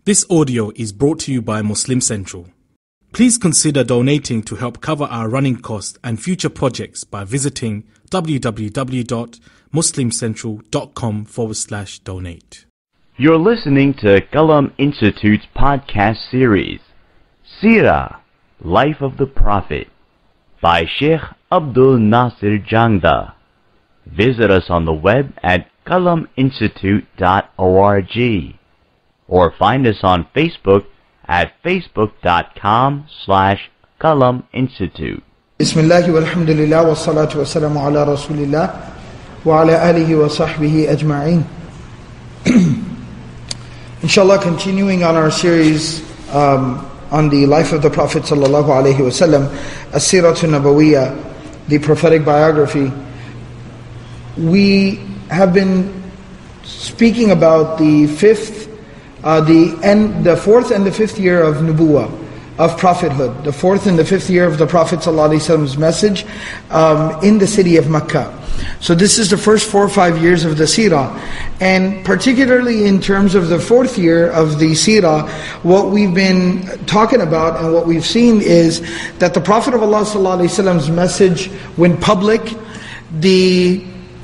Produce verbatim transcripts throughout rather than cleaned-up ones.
This audio is brought to you by Muslim Central. Please consider donating to help cover our running costs and future projects by visiting www.muslimcentral.com forward slash donate. You're listening to Qalam Institute's podcast series, Seerah, Life of the Prophet, by Sheikh Abdul Nasir Jangda. Visit us on the web at qalam institute dot org or find us on Facebook at facebook.com slash Qalam Institute. Bismillah walhamdulillah wa salatu wa salamu ala rasulillah wa ala alihi wa sahbihi ajma'in. Inshallah, continuing on our series um, on the life of the Prophet sallallahu alaihi wasallam, As-Siratul Nabawiyya, the prophetic biography. We have been speaking about the fifth Uh, the and the fourth and the fifth year of Nubuwah, of prophethood, the fourth and the fifth year of the Prophet ﷺ's message um, in the city of Mecca. So this is the first four or five years of the Seerah, and particularly in terms of the fourth year of the Seerah, what we've been talking about and what we've seen is that the Prophet of Allah ﷺ's message went public. The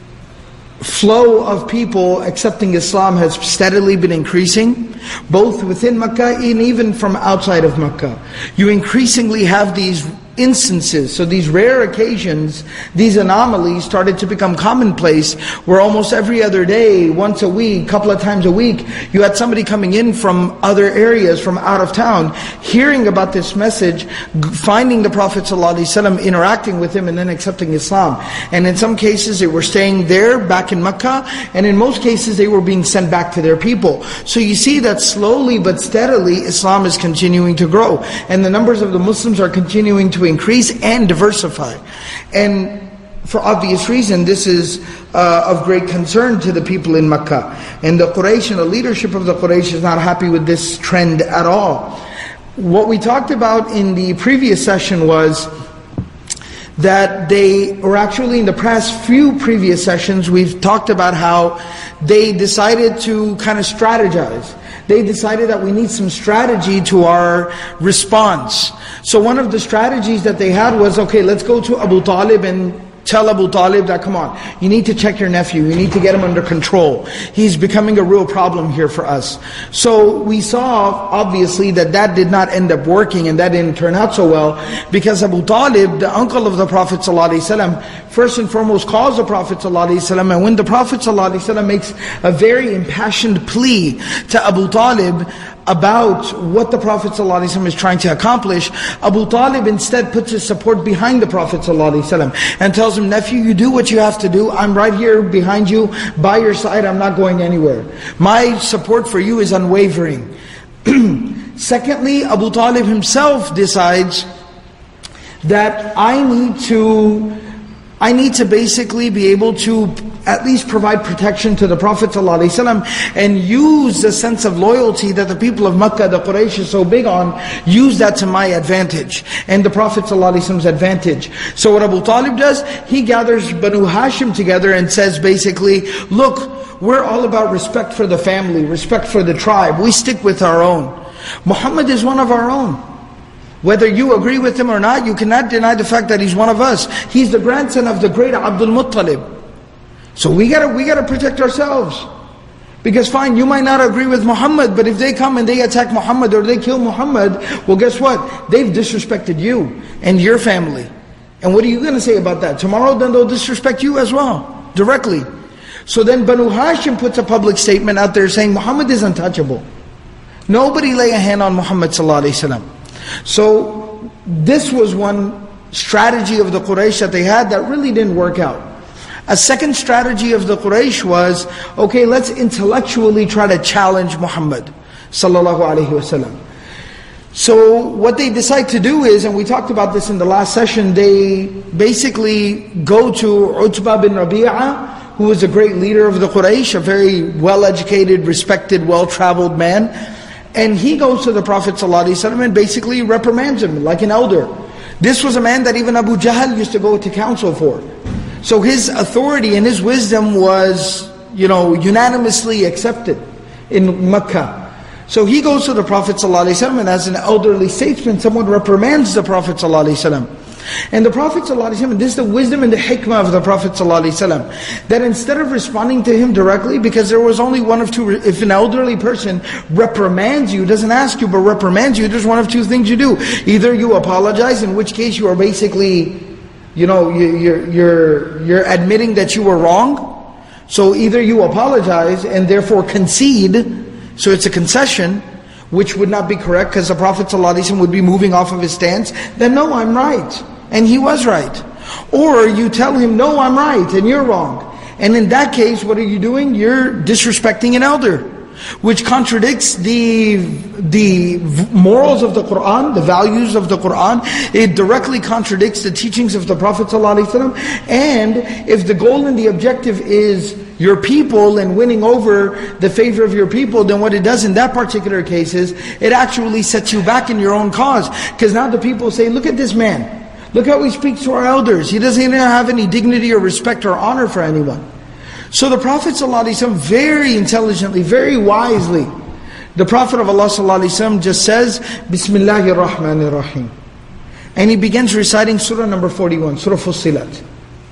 flow of people accepting Islam has steadily been increasing, both within Mecca and even from outside of Mecca. You increasingly have these instances, so these rare occasions, these anomalies started to become commonplace, where almost every other day, once a week, couple of times a week, you had somebody coming in from other areas, from out of town, hearing about this message, finding the Prophet ﷺ, interacting with him, and then accepting Islam. And in some cases they were staying there back in Mecca, and in most cases they were being sent back to their people. So you see that slowly but steadily Islam is continuing to grow, and the numbers of the Muslims are continuing to increase and diversify. And for obvious reason, this is uh, of great concern to the people in Mecca. And the Quraysh and the leadership of the Quraysh is not happy with this trend at all. What we talked about in the previous session was that they, or actually in the past few previous sessions, we've talked about how they decided to kind of strategize. They decided that we need some strategy to our response. So one of the strategies that they had was, okay, let's go to Abu Talib and tell Abu Talib that, come on, you need to check your nephew, you need to get him under control. He's becoming a real problem here for us. So we saw, obviously, that that did not end up working, and that didn't turn out so well, because Abu Talib, the uncle of the Prophet ﷺ, first and foremost calls the Prophet ﷺ, and when the Prophet ﷺ makes a very impassioned plea to Abu Talib about what the Prophet ﷺ is trying to accomplish, Abu Talib instead puts his support behind the Prophet ﷺ and tells him, nephew, you do what you have to do. I'm right here behind you, by your side. I'm not going anywhere. My support for you is unwavering. Secondly, Abu Talib himself decides that I need to I need to basically be able to at least provide protection to the Prophet ﷺ and use the sense of loyalty that the people of Mecca, the Quraysh, is so big on, use that to my advantage and the Prophet ﷺ's advantage. So what Abu Talib does, he gathers Banu Hashim together and says basically, look, we're all about respect for the family, respect for the tribe. We stick with our own. Muhammad is one of our own. Whether you agree with him or not, you cannot deny the fact that he's one of us. He's the grandson of the great Abdul Muttalib. So we gotta we gotta protect ourselves. Because fine, you might not agree with Muhammad, but if they come and they attack Muhammad or they kill Muhammad, well, guess what? They've disrespected you and your family. And what are you gonna say about that? Tomorrow then they'll disrespect you as well, directly. So then Banu Hashim puts a public statement out there saying Muhammad is untouchable. Nobody lay a hand on Muhammad sallallahu alaihi wasallam. So this was one strategy of the Quraysh that they had that really didn't work out. A second strategy of the Quraysh was, okay, let's intellectually try to challenge Muhammad sallallahu alaihi wasallam. So what they decide to do is, and we talked about this in the last session, they basically go to Utbah bin Rabi'ah, who was a great leader of the Quraysh, a very well-educated, respected, well-traveled man. And he goes to the Prophet ﷺ and basically reprimands him like an elder. This was a man that even Abu Jahl used to go to counsel for. So his authority and his wisdom was, you know, unanimously accepted in Mecca. So he goes to the Prophet ﷺ, and as an elderly statesman, someone reprimands the Prophet ﷺ. And the Prophet ﷺ, this is the wisdom and the hikmah of the Prophet ﷺ, that instead of responding to him directly, because there was only one of two, if an elderly person reprimands you, doesn't ask you but reprimands you, there's one of two things you do. Either you apologize, in which case you are basically, you know, you're, you're, you're admitting that you were wrong. So either you apologize and therefore concede, so it's a concession, which would not be correct because the Prophet ﷺ would be moving off of his stance, then no, I'm right. And he was right. Or you tell him, no, I'm right and you're wrong. And in that case, what are you doing? You're disrespecting an elder, which contradicts the, the morals of the Qur'an, the values of the Qur'an. It directly contradicts the teachings of the Prophet ﷺ. And if the goal and the objective is your people and winning over the favor of your people, then what it does in that particular case is, it actually sets you back in your own cause. Because now the people say, look at this man. Look how he speaks to our elders. He doesn't even have any dignity or respect or honor for anyone. So the Prophet ﷺ very intelligently, very wisely, the Prophet of Allah ﷺ just says, Bismillahir Rahmanir Rahim. And he begins reciting Surah number forty-one, Surah Fussilat.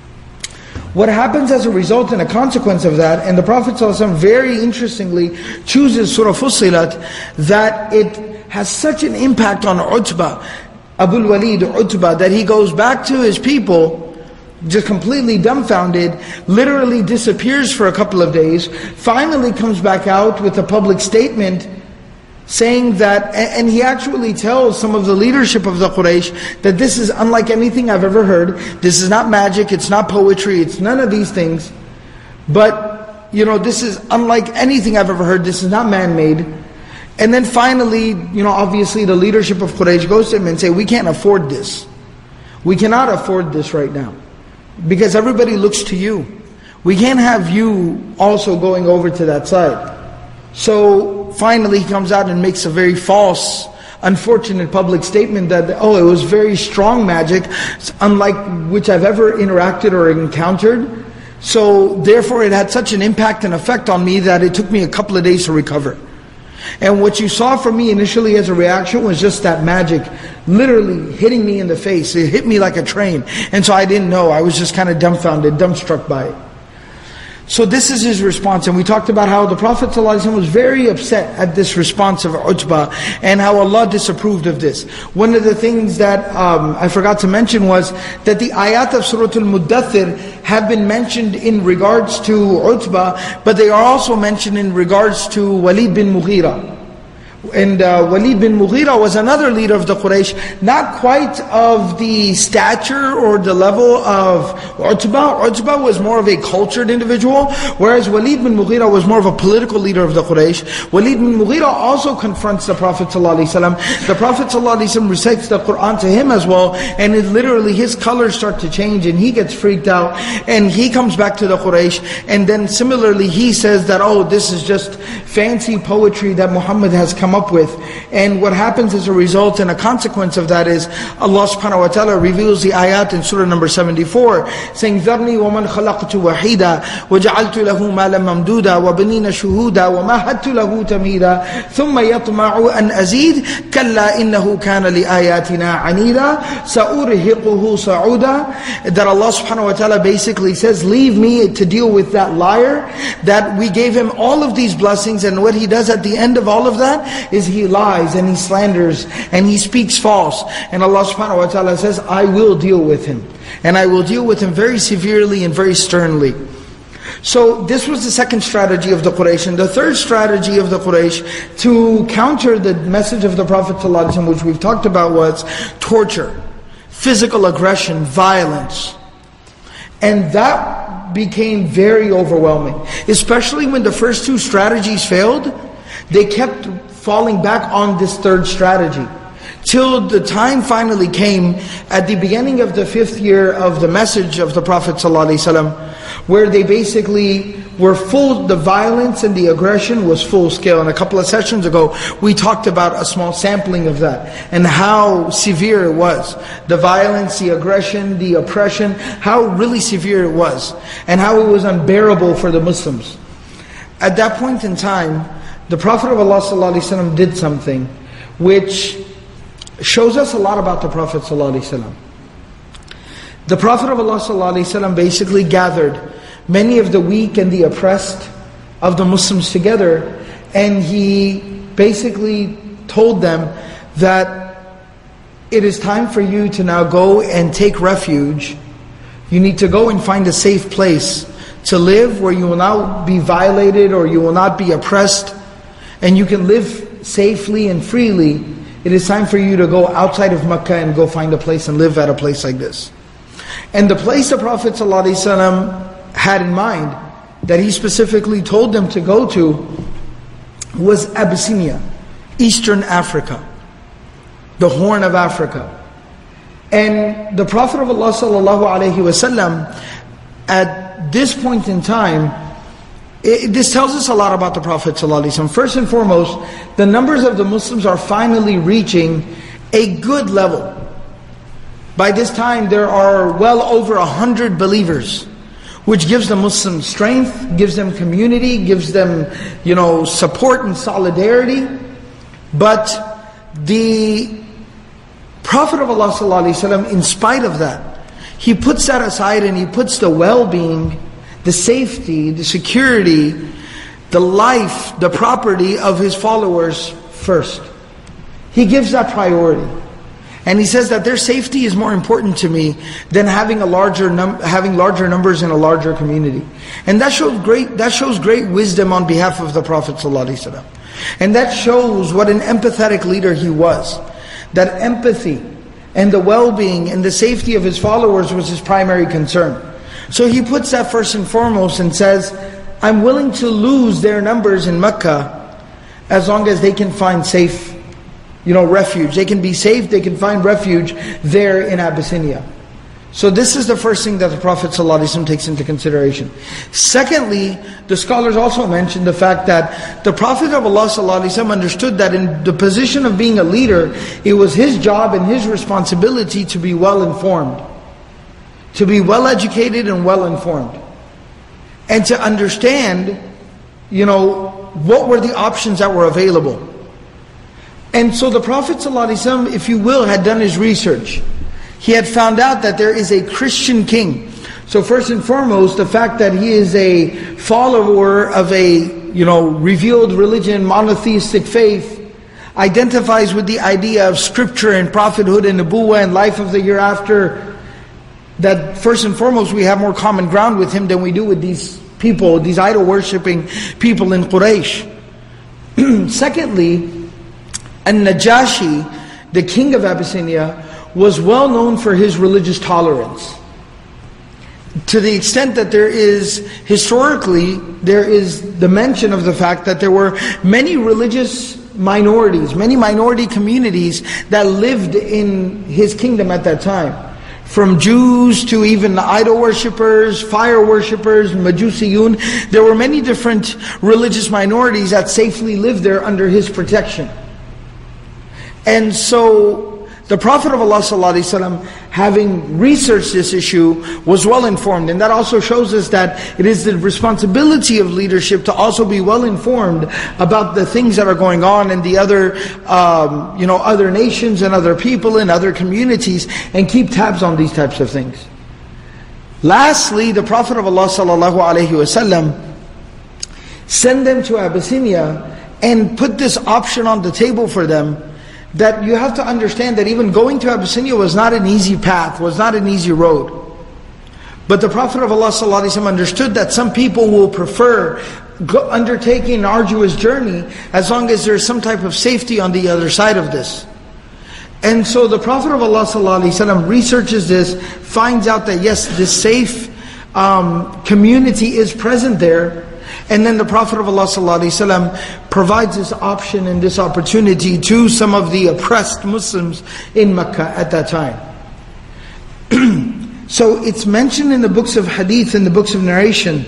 What happens as a result and a consequence of that, and the Prophet ﷺ very interestingly chooses Surah Fussilat, that it has such an impact on Utbah, Abul Walid Utbah, that he goes back to his people, just completely dumbfounded, literally disappears for a couple of days, finally comes back out with a public statement saying that, and he actually tells some of the leadership of the Quraysh that this is unlike anything I've ever heard. This is not magic, it's not poetry, it's none of these things. But, you know, this is unlike anything I've ever heard, this is not man-made. And then finally, you know, obviously the leadership of Quraysh goes to him and say, we can't afford this. We cannot afford this right now. Because everybody looks to you. We can't have you also going over to that side. So finally he comes out and makes a very false, unfortunate public statement that, oh, it was very strong magic, unlike which I've ever interacted or encountered. So therefore it had such an impact and effect on me that it took me a couple of days to recover. And what you saw from me initially as a reaction was just that magic literally hitting me in the face. It hit me like a train. And so I didn't know. I was just kind of dumbfounded, dumbstruck by it. So this is his response. And we talked about how the Prophet ﷺ was very upset at this response of Utbah and how Allah disapproved of this. One of the things that um, I forgot to mention was that the ayat of Surah Al-Muddathir have been mentioned in regards to Utbah, but they are also mentioned in regards to Walid bin Mughira. And uh, Walid bin Mughira was another leader of the Quraysh, not quite of the stature or the level of Utbah. Utbah was more of a cultured individual, whereas Walid bin Mughira was more of a political leader of the Quraysh. Walid bin Mughira also confronts the Prophet ﷺ. The Prophet ﷺ recites the Qur'an to him as well, and it literally his colors start to change and he gets freaked out and he comes back to the Quraysh, and then similarly he says that, oh, this is just fancy poetry that Muhammad has come up with. And what happens as a result and a consequence of that is Allah subhanahu wa ta'ala reveals the ayat in surah number seventy-four, saying, ذَرْنِي وَمَنْ خَلَقْتُ وَحِيدًا وَجَعَلْتُ لَهُ مَالًا مَمْدُودًا وَبَنِينَ شُهُودًا وَمَهَّدْتُ لَهُ تَمْهِيدًا ثُمَّ يَطْمَعُ أَنْ أَزِيدَ كَلَّا إِنَّهُ كَانَ لِآيَاتِنَا عَنِيدًا سَأُرْهِقُهُ صَعُودًا. That Allah subhanahu wa ta'ala basically says, leave me to deal with that liar, that we gave him all of these blessings, and what he does at the end of all of that is he lies and he slanders and he speaks false. And Allah subhanahu wa ta'ala says, I will deal with him. And I will deal with him very severely and very sternly. So this was the second strategy of the Quraysh. And the third strategy of the Quraysh to counter the message of the Prophet ﷺ, which we've talked about, was torture, physical aggression, violence. And that became very overwhelming. Especially when the first two strategies failed, they kept falling back on this third strategy. Till the time finally came at the beginning of the fifth year of the message of the Prophet ﷺ, where they basically were full, the violence and the aggression was full scale. And a couple of sessions ago, we talked about a small sampling of that and how severe it was. The violence, the aggression, the oppression, how really severe it was and how it was unbearable for the Muslims. At that point in time, the Prophet of Allah ﷺ did something which shows us a lot about the Prophet ﷺ. The Prophet of Allah ﷺ basically gathered many of the weak and the oppressed of the Muslims together, and he basically told them that it is time for you to now go and take refuge. You need to go and find a safe place to live where you will not be violated or you will not be oppressed, and you can live safely and freely. It is time for you to go outside of Mecca and go find a place and live at a place like this. And the place the Prophet ﷺ had in mind, that he specifically told them to go to, was Abyssinia, Eastern Africa, the Horn of Africa. And the Prophet of Allah ﷺ, at this point in time, it, this tells us a lot about the Prophet ﷺ. First and foremost, the numbers of the Muslims are finally reaching a good level. By this time, there are well over a hundred believers, which gives the Muslims strength, gives them community, gives them, you know, support and solidarity. But the Prophet of Allah ﷺ, in spite of that, he puts that aside and he puts the well-being, the safety, the security, the life, the property of his followers first. He gives that priority. And he says that their safety is more important to me than having a larger num having larger numbers in a larger community. And that shows great that shows great wisdom on behalf of the Prophet ﷺ. And that shows what an empathetic leader he was. That empathy and the well-being and the safety of his followers was his primary concern. So he puts that first and foremost and says, I'm willing to lose their numbers in Mecca as long as they can find safe, you know, refuge. They can be safe, they can find refuge there in Abyssinia. So this is the first thing that the Prophet ﷺ takes into consideration. Secondly, the scholars also mention the fact that the Prophet of Allah ﷺ understood that in the position of being a leader, it was his job and his responsibility to be well informed, to be well educated and well informed, and to understand, you know, what were the options that were available. And so the Prophet ﷺ, if you will, had done his research. He had found out that there is a Christian king. So first and foremost, the fact that he is a follower of a, you know, revealed religion, monotheistic faith, identifies with the idea of scripture and prophethood and nubuwwah and life of the hereafter, that first and foremost we have more common ground with him than we do with these people, these idol-worshipping people in Quraysh. Secondly, An-Najashi, the king of Abyssinia, was well known for his religious tolerance. To the extent that there is, historically, there is the mention of the fact that there were many religious minorities, many minority communities that lived in his kingdom at that time. From Jews to even idol worshippers, fire worshippers, Majusiyun. There were many different religious minorities that safely lived there under his protection. And so the Prophet of Allah ﷺ, having researched this issue, was well informed. And that also shows us that it is the responsibility of leadership to also be well informed about the things that are going on in the other, um, you know, other nations and other people and other communities, and keep tabs on these types of things. Lastly, the Prophet of Allah ﷺ sent them to Abyssinia and put this option on the table for them, that you have to understand that even going to Abyssinia was not an easy path, was not an easy road. But the Prophet of Allah ﷺ understood that some people will prefer go, undertaking an arduous journey as long as there's some type of safety on the other side of this. And so the Prophet of Allah ﷺ researches this, finds out that yes, this safe um, community is present there. And then the Prophet of Allah ﷺ provides this option and this opportunity to some of the oppressed Muslims in Mecca at that time. So it's mentioned in the books of hadith, in the books of narration,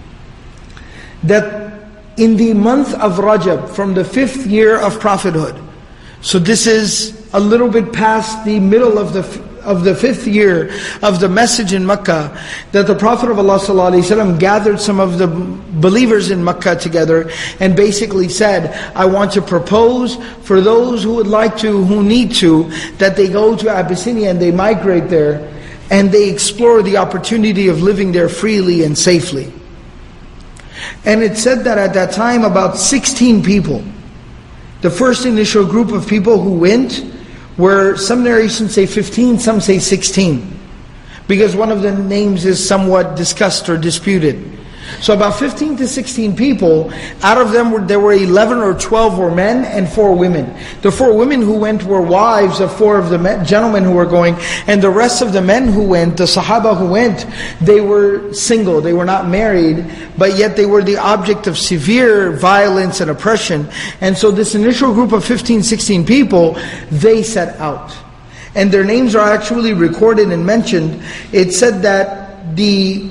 that in the month of Rajab, from the fifth year of prophethood, so this is a little bit past the middle of the of the fifth year of the message in Mecca, that the Prophet of Allah ﷺ gathered some of the believers in Mecca together and basically said, I want to propose for those who would like to, who need to, that they go to Abyssinia and they migrate there and they explore the opportunity of living there freely and safely. And it said that at that time about sixteen people, the first initial group of people who went, were, some narrations say fifteen, some say sixteen. Because one of the names is somewhat discussed or disputed. So about fifteen to sixteen people, out of them were, there were eleven or twelve were men and four women. The four women who went were wives of four of the men, gentlemen who were going, and the rest of the men who went, the Sahaba who went, they were single, they were not married, but yet they were the object of severe violence and oppression. And so this initial group of fifteen, sixteen people, they set out. And their names are actually recorded and mentioned. It said that the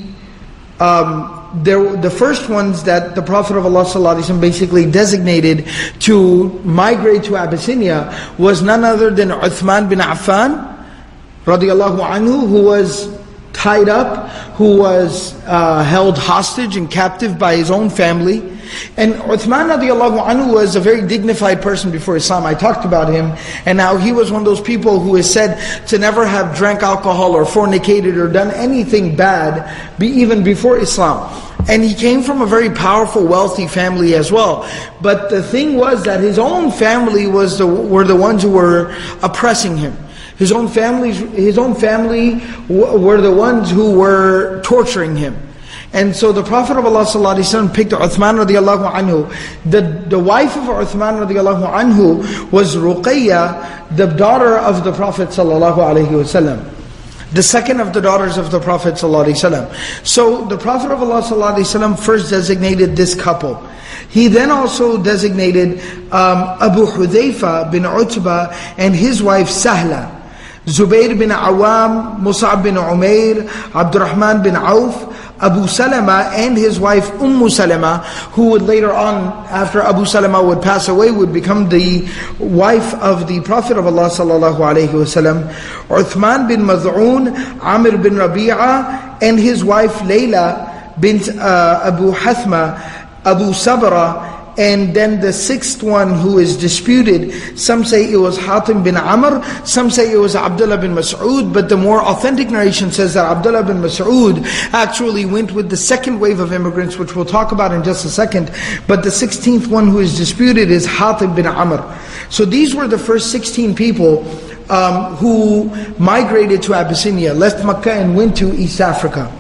um, There, the first ones that the Prophet of Allah ﷺ basically designated to migrate to Abyssinia was none other than Uthman bin Affan radiallahu anhu, who was tied up, who was uh, held hostage and captive by his own family. And Uthman radiallahu anhu was a very dignified person before Islam. I talked about him, and now he was one of those people who is said to never have drank alcohol or fornicated or done anything bad, be even before Islam. And he came from a very powerful, wealthy family as well. But the thing was that his own family was the, were the ones who were oppressing him. His own families, his own family were the ones who were torturing him. And so the Prophet of Allah ﷺ picked Uthman radiallahu anhu. The, the wife of Uthman radiallahu anhu was Ruqayya, the daughter of the Prophet sallallahu alaihi wasallam. The second of the daughters of the Prophet ﷺ. So the Prophet of Allah ﷺ first designated this couple. He then also designated um, Abu Hudhayfa bin Utbah and his wife Sahla, Zubayr bin Awam, Mus'ab bin Umair, Abdurrahman bin Auf, Abu Salama and his wife Umm Salama, who would later on, after Abu Salama would pass away, would become the wife of the Prophet of Allah sallallahu alaihi wasallam. Uthman bin Maz'un, Amir bin Rabi'a, and his wife Layla bint uh, Abu Hathma, Abu Sabra. And then the sixth one who is disputed, some say it was Hatim bin Amr, some say it was Abdullah bin Mas'ud, but the more authentic narration says that Abdullah bin Mas'ud actually went with the second wave of immigrants, which we'll talk about in just a second. But the sixteenth one who is disputed is Hatim bin Amr. So these were the first sixteen people um, who migrated to Abyssinia, left Mecca and went to East Africa.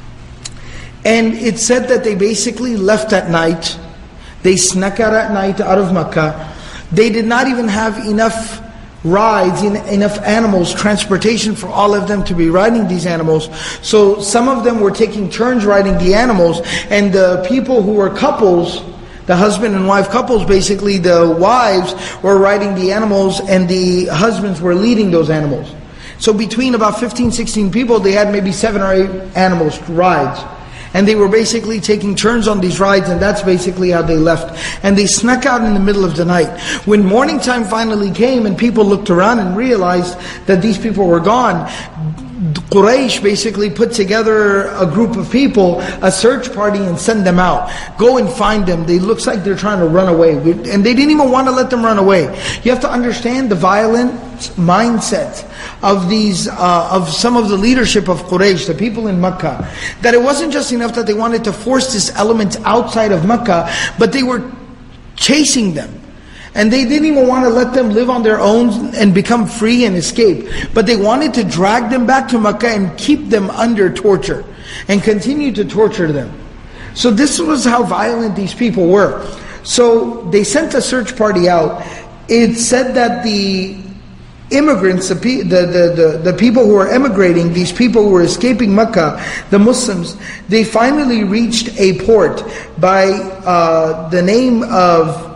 And it said that they basically left at night. They snuck out at night out of Mecca. They did not even have enough rides, enough animals, transportation for all of them to be riding these animals. So some of them were taking turns riding the animals, and the people who were couples, the husband and wife couples, basically the wives were riding the animals and the husbands were leading those animals. So between about fifteen, sixteen people, they had maybe seven or eight animals, rides. And they were basically taking turns on these rides, and that's basically how they left. And they snuck out in the middle of the night. When morning time finally came and people looked around and realized that these people were gone, Quraysh basically put together a group of people, a search party, and send them out. Go and find them. They looks like they're trying to run away. And they didn't even want to let them run away. You have to understand the violent mindset of these, uh, of some of the leadership of Quraysh, the people in Mecca, that it wasn't just enough that they wanted to force this element outside of Mecca, but they were chasing them. And they didn't even want to let them live on their own and become free and escape. But they wanted to drag them back to Mecca and keep them under torture and continue to torture them. So this was how violent these people were. So they sent a search party out. It said that the immigrants, the, the, the, the people who were emigrating, these people who were escaping Mecca, the Muslims, they finally reached a port by uh, the name of,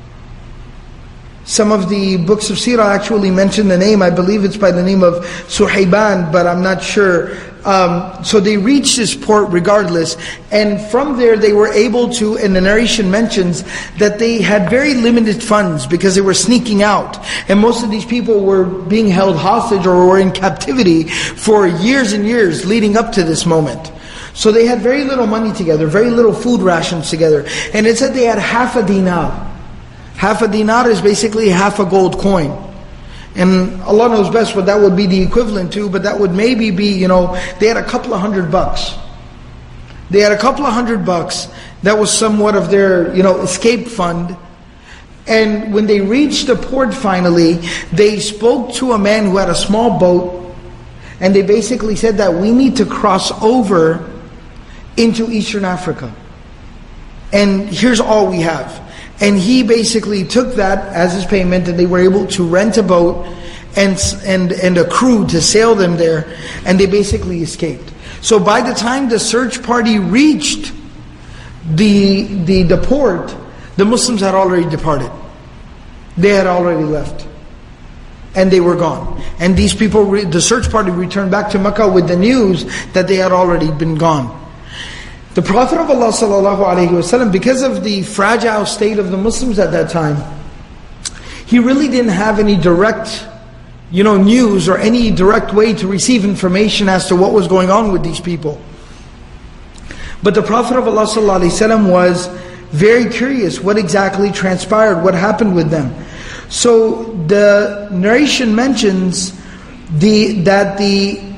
some of the books of Sirah actually mention the name. I believe it's by the name of Suhayban, but I'm not sure um, so they reached this port regardless, and from there they were able to, and the narration mentions that they had very limited funds because they were sneaking out, and most of these people were being held hostage or were in captivity for years and years leading up to this moment. So they had very little money together, very little food rations together, and it said they had half a dinar. Half a dinar is basically half a gold coin. And Allah knows best what that would be the equivalent to, but that would maybe be, you know, they had a couple of hundred bucks. They had a couple of hundred bucks. That was somewhat of their, you know, escape fund. And when they reached the port finally, they spoke to a man who had a small boat, and they basically said that we need to cross over into Eastern Africa. And here's all we have. And he basically took that as his payment, and they were able to rent a boat and and and a crew to sail them there, and they basically escaped. So by the time the search party reached the the, the port, the Muslims had already departed. They had already left. And they were gone. And these people, the search party returned back to Mecca with the news that they had already been gone. The Prophet of Allah sallallahu alaihi wasallam, because of the fragile state of the Muslims at that time, he really didn't have any direct, you know, news or any direct way to receive information as to what was going on with these people. But the Prophet of Allah sallallahu alaihi wasallam was very curious what exactly transpired, what happened with them. So the narration mentions the that the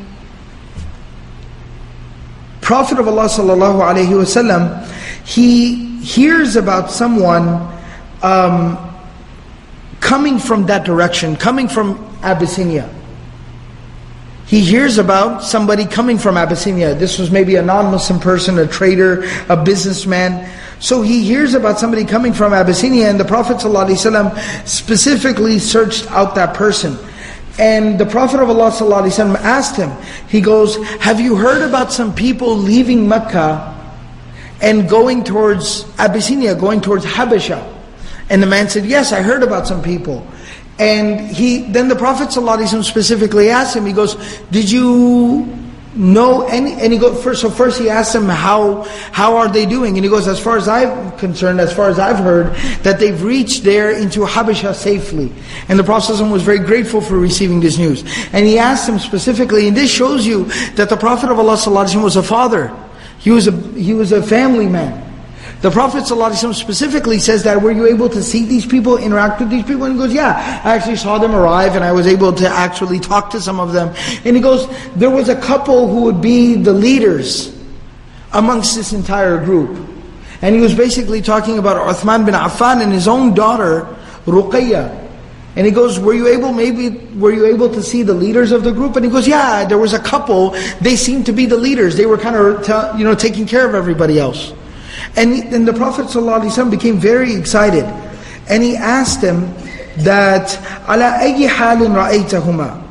Prophet of Allah sallallahu alaihi wasallam, he hears about someone um, coming from that direction, coming from Abyssinia. He hears about somebody coming from Abyssinia. This was maybe a non-Muslim person, a trader, a businessman. So he hears about somebody coming from Abyssinia, and the Prophet ﷺ specifically searched out that person. And the Prophet of Allah ﷺ asked him, he goes, have you heard about some people leaving Mecca and going towards Abyssinia, going towards Habasha? And the man said, yes, I heard about some people. And he then the Prophet ﷺ specifically asked him, he goes, did you know any, and he goes, first, so first he asked him, how how are they doing? And he goes, as far as I'm concerned, as far as I've heard, that they've reached there into Habasha safely. And the Prophet ﷺ was very grateful for receiving this news. And he asked him specifically, and this shows you that the Prophet of Allah ﷺ was a father. He was a, he was a family man. The Prophet ﷺ specifically says that, were you able to see these people, interact with these people? And he goes, yeah, I actually saw them arrive, and I was able to actually talk to some of them. And he goes, there was a couple who would be the leaders amongst this entire group. And he was basically talking about Uthman bin Affan and his own daughter, Ruqayya. And he goes, were you able, maybe, were you able to see the leaders of the group? And he goes, yeah, there was a couple, they seemed to be the leaders. They were kind of, you know, taking care of everybody else. And, and the Prophet ﷺ became very excited. And he asked him that, عَلَى أَيِّ حَالٍ رَأَيْتَهُمَا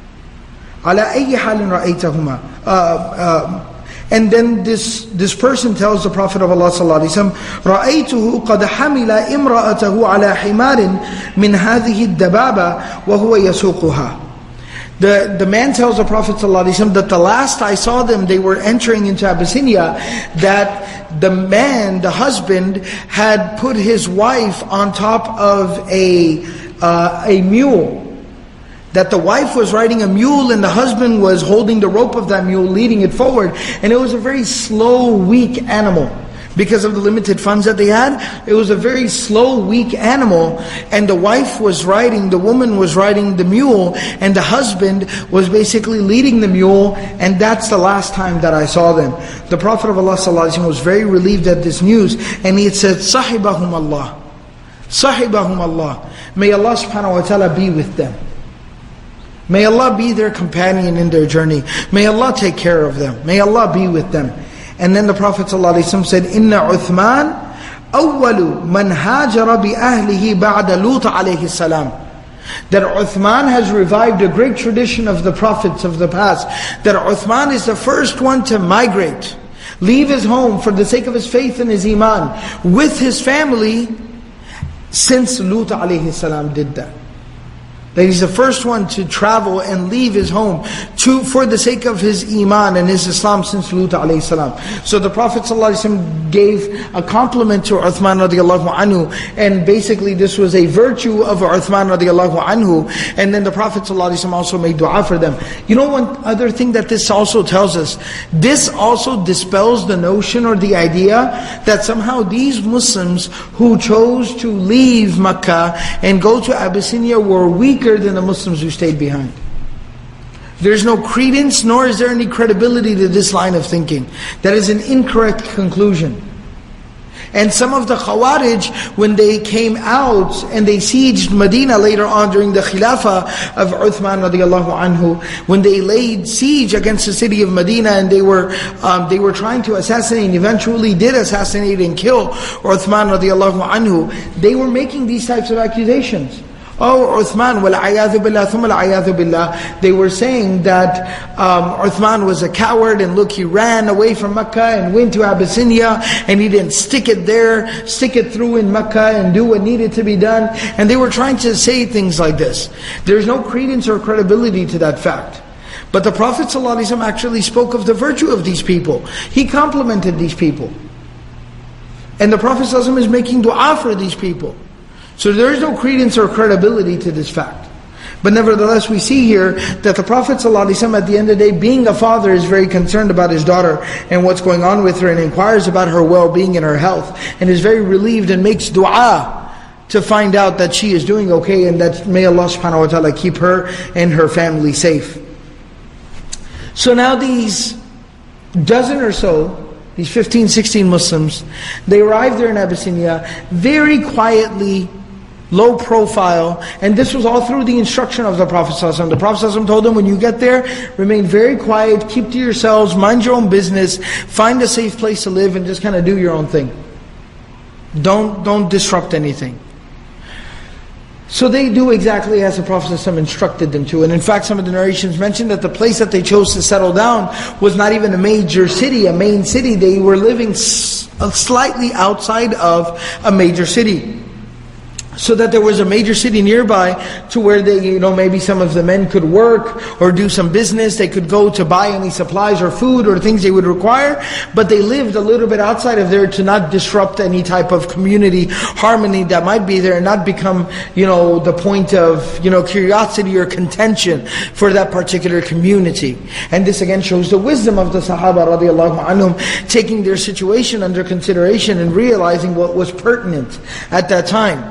عَلَى أَيِّ حَالٍ رَأَيْتَهُمَا And then this, this person tells the Prophet of Allah ﷺ, رَأَيْتُهُ قَدْ حَمِلَ إِمْرَأَتَهُ عَلَى حِمَارٍ مِنْ هَذِهِ الدَّبَابَ وَهُوَ يَسُوقُهَا. The, the man tells the Prophet ﷺ that the last I saw them, they were entering into Abyssinia, that the man, the husband, had put his wife on top of a, uh, a mule. That the wife was riding a mule and the husband was holding the rope of that mule, leading it forward. And it was a very slow, weak animal. Because of the limited funds that they had, it was a very slow, weak animal. And the wife was riding, the woman was riding the mule, and the husband was basically leading the mule, and that's the last time that I saw them. The Prophet of Allah ﷺ was very relieved at this news, and he said, Sahibahum Allah. Sahibahum Allah. May Allah subhanahu wa ta'ala be with them. May Allah be their companion in their journey. May Allah take care of them. May Allah be with them. And then the Prophet ﷺ said, Inna Uthman awwalu man hajara bi ahlihi ba'da Lut alayhi salam. That Uthman has revived a great tradition of the prophets of the past. That Uthman is the first one to migrate, leave his home for the sake of his faith and his iman, with his family, since Lut alayhi salam did that. that he's the first one to travel and leave his home to for the sake of his iman and his Islam since Lut alayhi salam. So the Prophet ﷺ gave a compliment to Uthman radiallahu anhu, and basically this was a virtue of Uthman radiallahu anhu, and then the Prophet ﷺ also made dua for them. You know, one other thing that this also tells us, this also dispels the notion or the idea that somehow these Muslims who chose to leave Mecca and go to Abyssinia were weaker than the Muslims who stayed behind. There's no credence, nor is there any credibility to this line of thinking. That is an incorrect conclusion. And some of the Khawarij, when they came out and they sieged Medina later on during the Khilafah of Uthman radiallahu anhu, when they laid siege against the city of Medina and they were um, they were trying to assassinate, and eventually did assassinate and kill Uthman radiallahu anhu, they were making these types of accusations. Oh, Uthman, wal-'ayadhu billah, thumma al-'ayadhu billah. They were saying that um, Uthman was a coward, and look, he ran away from Mecca and went to Abyssinia, and he didn't stick it there, stick it through in Mecca and do what needed to be done. And they were trying to say things like this. There's no credence or credibility to that fact. But the Prophet ﷺ actually spoke of the virtue of these people. He complimented these people. And the Prophet ﷺ is making dua for these people. So there is no credence or credibility to this fact. But nevertheless, we see here that the Prophet ﷺ at the end of the day, being a father, is very concerned about his daughter and what's going on with her, and inquires about her well-being and her health, and is very relieved and makes dua to find out that she is doing okay, and that may Allah subhanahu wa ta'ala keep her and her family safe. So now these dozen or so, these fifteen, sixteen Muslims, they arrived there in Abyssinia, very quietly, low profile, and this was all through the instruction of the Prophet ﷺ. The Prophet ﷺ told them, when you get there, remain very quiet, keep to yourselves, mind your own business, find a safe place to live, and just kind of do your own thing. Don't, don't disrupt anything. So they do exactly as the Prophet ﷺ instructed them to. And in fact, some of the narrations mention that the place that they chose to settle down was not even a major city, a main city. They were living slightly outside of a major city. So that there was a major city nearby to where they, you know, maybe some of the men could work or do some business. They could go to buy any supplies or food or things they would require. But they lived a little bit outside of there to not disrupt any type of community harmony that might be there, and not become, you know, the point of, you know, curiosity or contention for that particular community. And this again shows the wisdom of the Sahaba radiallahu anhum, taking their situation under consideration and realizing what was pertinent at that time.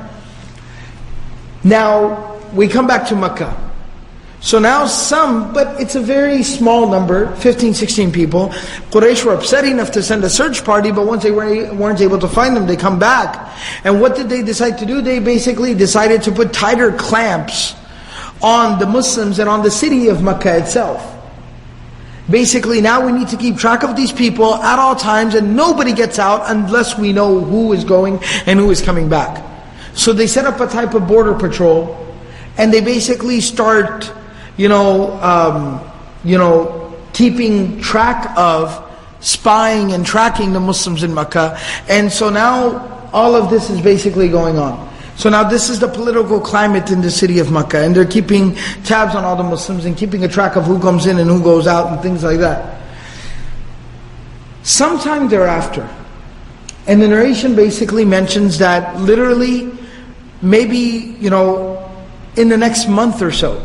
Now, we come back to Mecca. So now some, but it's a very small number, fifteen, sixteen people. Quraysh were upset enough to send a search party, but once they weren't able to find them, they come back. And what did they decide to do? They basically decided to put tighter clamps on the Muslims and on the city of Mecca itself. Basically, now we need to keep track of these people at all times, and nobody gets out unless we know who is going and who is coming back. So they set up a type of border patrol, and they basically start, you know, um, you know, keeping track of, spying and tracking the Muslims in Mecca. And so now all of this is basically going on. So now this is the political climate in the city of Mecca, and they're keeping tabs on all the Muslims and keeping a track of who comes in and who goes out and things like that. Sometime thereafter, and the narration basically mentions that literally, maybe, you know, in the next month or so,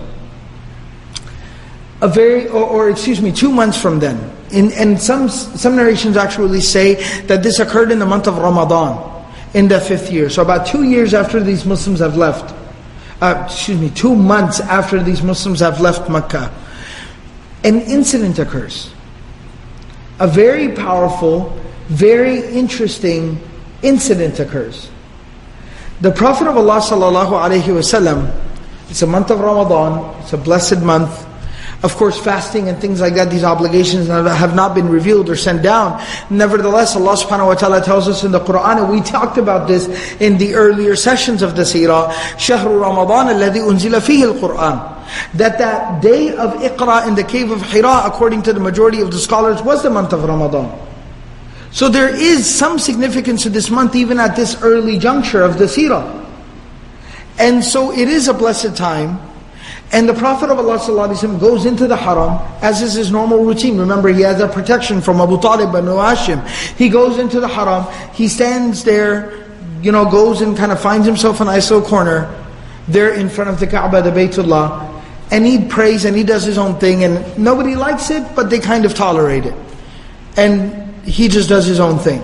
a very, or, or excuse me, two months from then. In, and some some narrations actually say that this occurred in the month of Ramadan, in the fifth year. So about two years after these Muslims have left, uh, excuse me, two months after these Muslims have left Mecca, an incident occurs. A very powerful, very interesting incident occurs. The Prophet of Allah sallallahu alaihi wasallam, it's a month of Ramadan, it's a blessed month. Of course, fasting and things like that, these obligations have not been revealed or sent down. Nevertheless, Allah subhanahu wa ta'ala tells us in the Qur'an, and we talked about this in the earlier sessions of the seerah, شَهْرُ رَمَضَانَ الَّذِي أُنزِلَ فِيهِ الْقُرْآنِ, that that day of Iqra in the cave of Hira, according to the majority of the scholars, was the month of Ramadan. So there is some significance to this month even at this early juncture of the seerah. And so it is a blessed time. And the Prophet of Allah ﷺ goes into the haram, as is his normal routine. Remember, he has a protection from Abu Talib and Hashim. He goes into the haram, he stands there, you know, goes and kind of finds himself a nice little corner, there in front of the Kaaba, the Baytullah, and he prays and he does his own thing, and nobody likes it, but they kind of tolerate it. And he just does his own thing.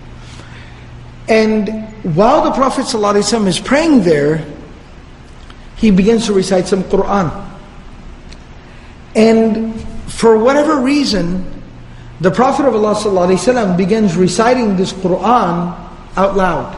And while the Prophet ﷺ is praying there, he begins to recite some Qur'an. And for whatever reason, the Prophet of Allah ﷺ begins reciting this Qur'an out loud.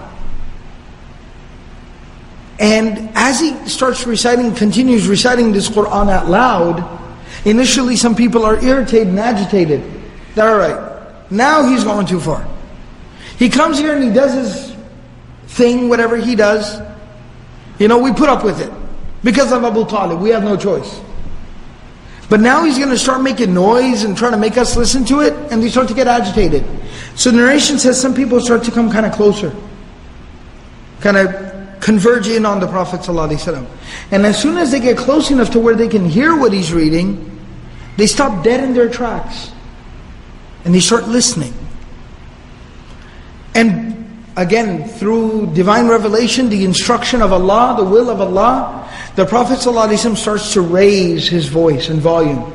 And as he starts reciting, continues reciting this Qur'an out loud, initially some people are irritated and agitated. They're alright, now he's going too far. He comes here and he does his thing, whatever he does. You know, we put up with it. Because of Abu Talib, we have no choice. But now he's going to start making noise and trying to make us listen to it, and they start to get agitated. So the narration says some people start to come kind of closer, kind of converge in on the Prophet ﷺ. And as soon as they get close enough to where they can hear what he's reading, they stop dead in their tracks. And they start listening. And again, through divine revelation, the instruction of Allah, the will of Allah, the Prophet ﷺ starts to raise his voice and volume.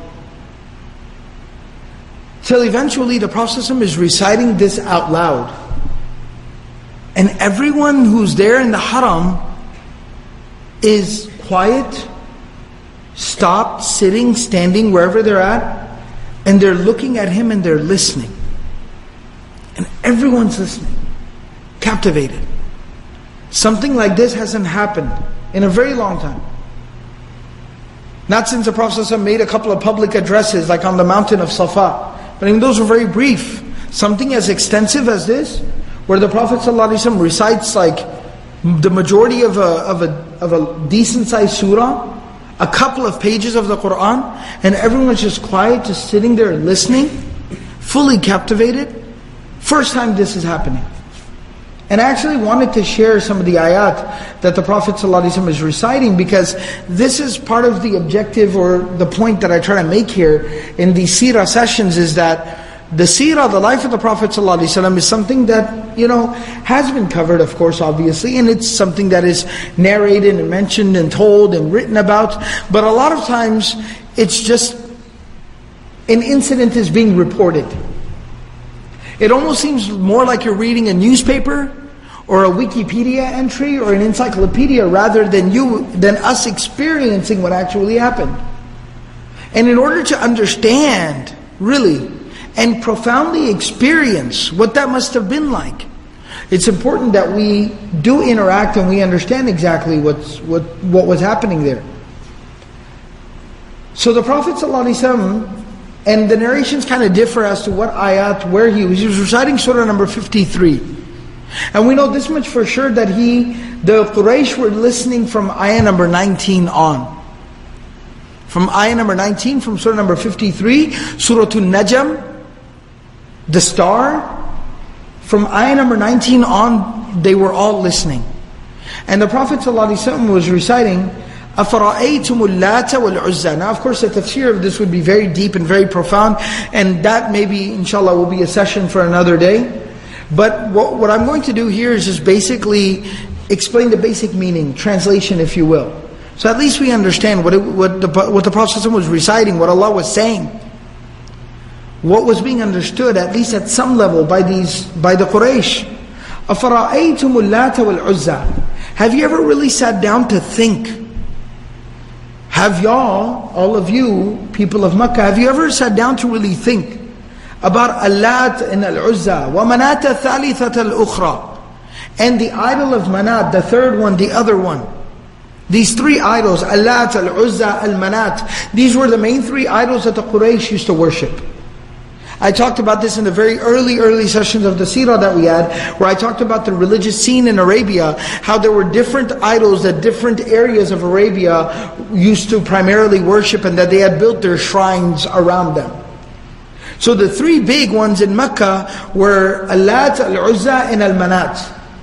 Till eventually the Prophet ﷺ is reciting this out loud. And everyone who's there in the haram is quiet, stopped, sitting, standing, wherever they're at, and they're looking at him and they're listening. And everyone's listening, captivated. Something like this hasn't happened in a very long time. Not since the Prophet ﷺ made a couple of public addresses, like on the mountain of Safa. But I mean, those were very brief. Something as extensive as this, where the Prophet ﷺ recites like the majority of a, of a, of a decent sized surah, a couple of pages of the Qur'an, and everyone's just quiet, just sitting there listening, fully captivated. First time this is happening. And I actually wanted to share some of the ayat that the Prophet ﷺ is reciting, because this is part of the objective or the point that I try to make here in these seerah sessions, is that the seerah, the life of the Prophet ﷺ, is something that, you know, has been covered, of course, obviously, and it's something that is narrated and mentioned and told and written about. But a lot of times, it's just an incident is being reported. It almost seems more like you're reading a newspaper or a Wikipedia entry or an encyclopedia, rather than you, than us experiencing what actually happened. And in order to understand, really, and profoundly experience what that must have been like, it's important that we do interact and we understand exactly what's, what, what was happening there. So the Prophet ﷺ, and the narrations kind of differ as to what ayat, where he was. He was reciting surah number fifty-three. And we know this much for sure, that he, the Quraysh were listening from ayah number nineteen on. From ayah number nineteen, from surah number fifty-three, Surah An-Najm, the star. From ayah number nineteen on, they were all listening. And the Prophet ﷺ was reciting, أَفَرَأَيْتُمُ اللَّاتَ وَالْعُزَّى. Now of course the tafsir of this would be very deep and very profound, and that maybe inshallah will be a session for another day. But what, what I'm going to do here is just basically explain the basic meaning, translation if you will. So at least we understand what, it, what, the, what the Prophet was reciting, what Allah was saying. What was being understood, at least at some level, by these, by the Quraysh. أَفَرَأَيْتُمُ اللَّاتَ وَالْعُزَّى. Have you ever really sat down to think? Have y'all, all of you, people of Makkah, have you ever sat down to really think about Al-Lat and Al-Uzza, وَمَنَاتَ الثَّالِثَةَ الْأُخْرَى, and the idol of Manat, the third one, the other one. These three idols, Al-Lat, Al-Uzza, Al-Manat, these were the main three idols that the Quraysh used to worship. I talked about this in the very early, early sessions of the seerah that we had, where I talked about the religious scene in Arabia, how there were different idols that different areas of Arabia used to primarily worship, and that they had built their shrines around them. So the three big ones in Mecca were Al-Lat, Al-Uzza, and Al-Manat.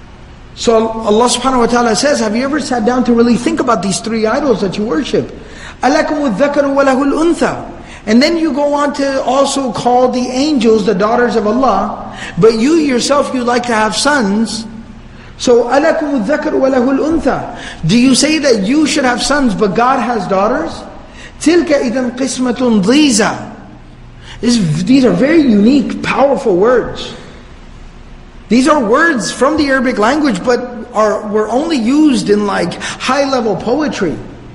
So Allah subhanahu wa ta'ala says, have you ever sat down to really think about these three idols that you worship? أَلَكُمُ الذَّكَرُ وَلَهُ الْأُنْثَى. And then you go on to also call the angels the daughters of Allah, but you yourself, you like to have sons. So, أَلَكُمُ الذَّكَرُ وَلَهُ الْأُنْثَى. Do you say that you should have sons, but God has daughters? تِلْكَ إِذًا قِسْمَةٌ ضِيزَى. These are very unique, powerful words. These are words from the Arabic language, but are were only used in like high-level poetry.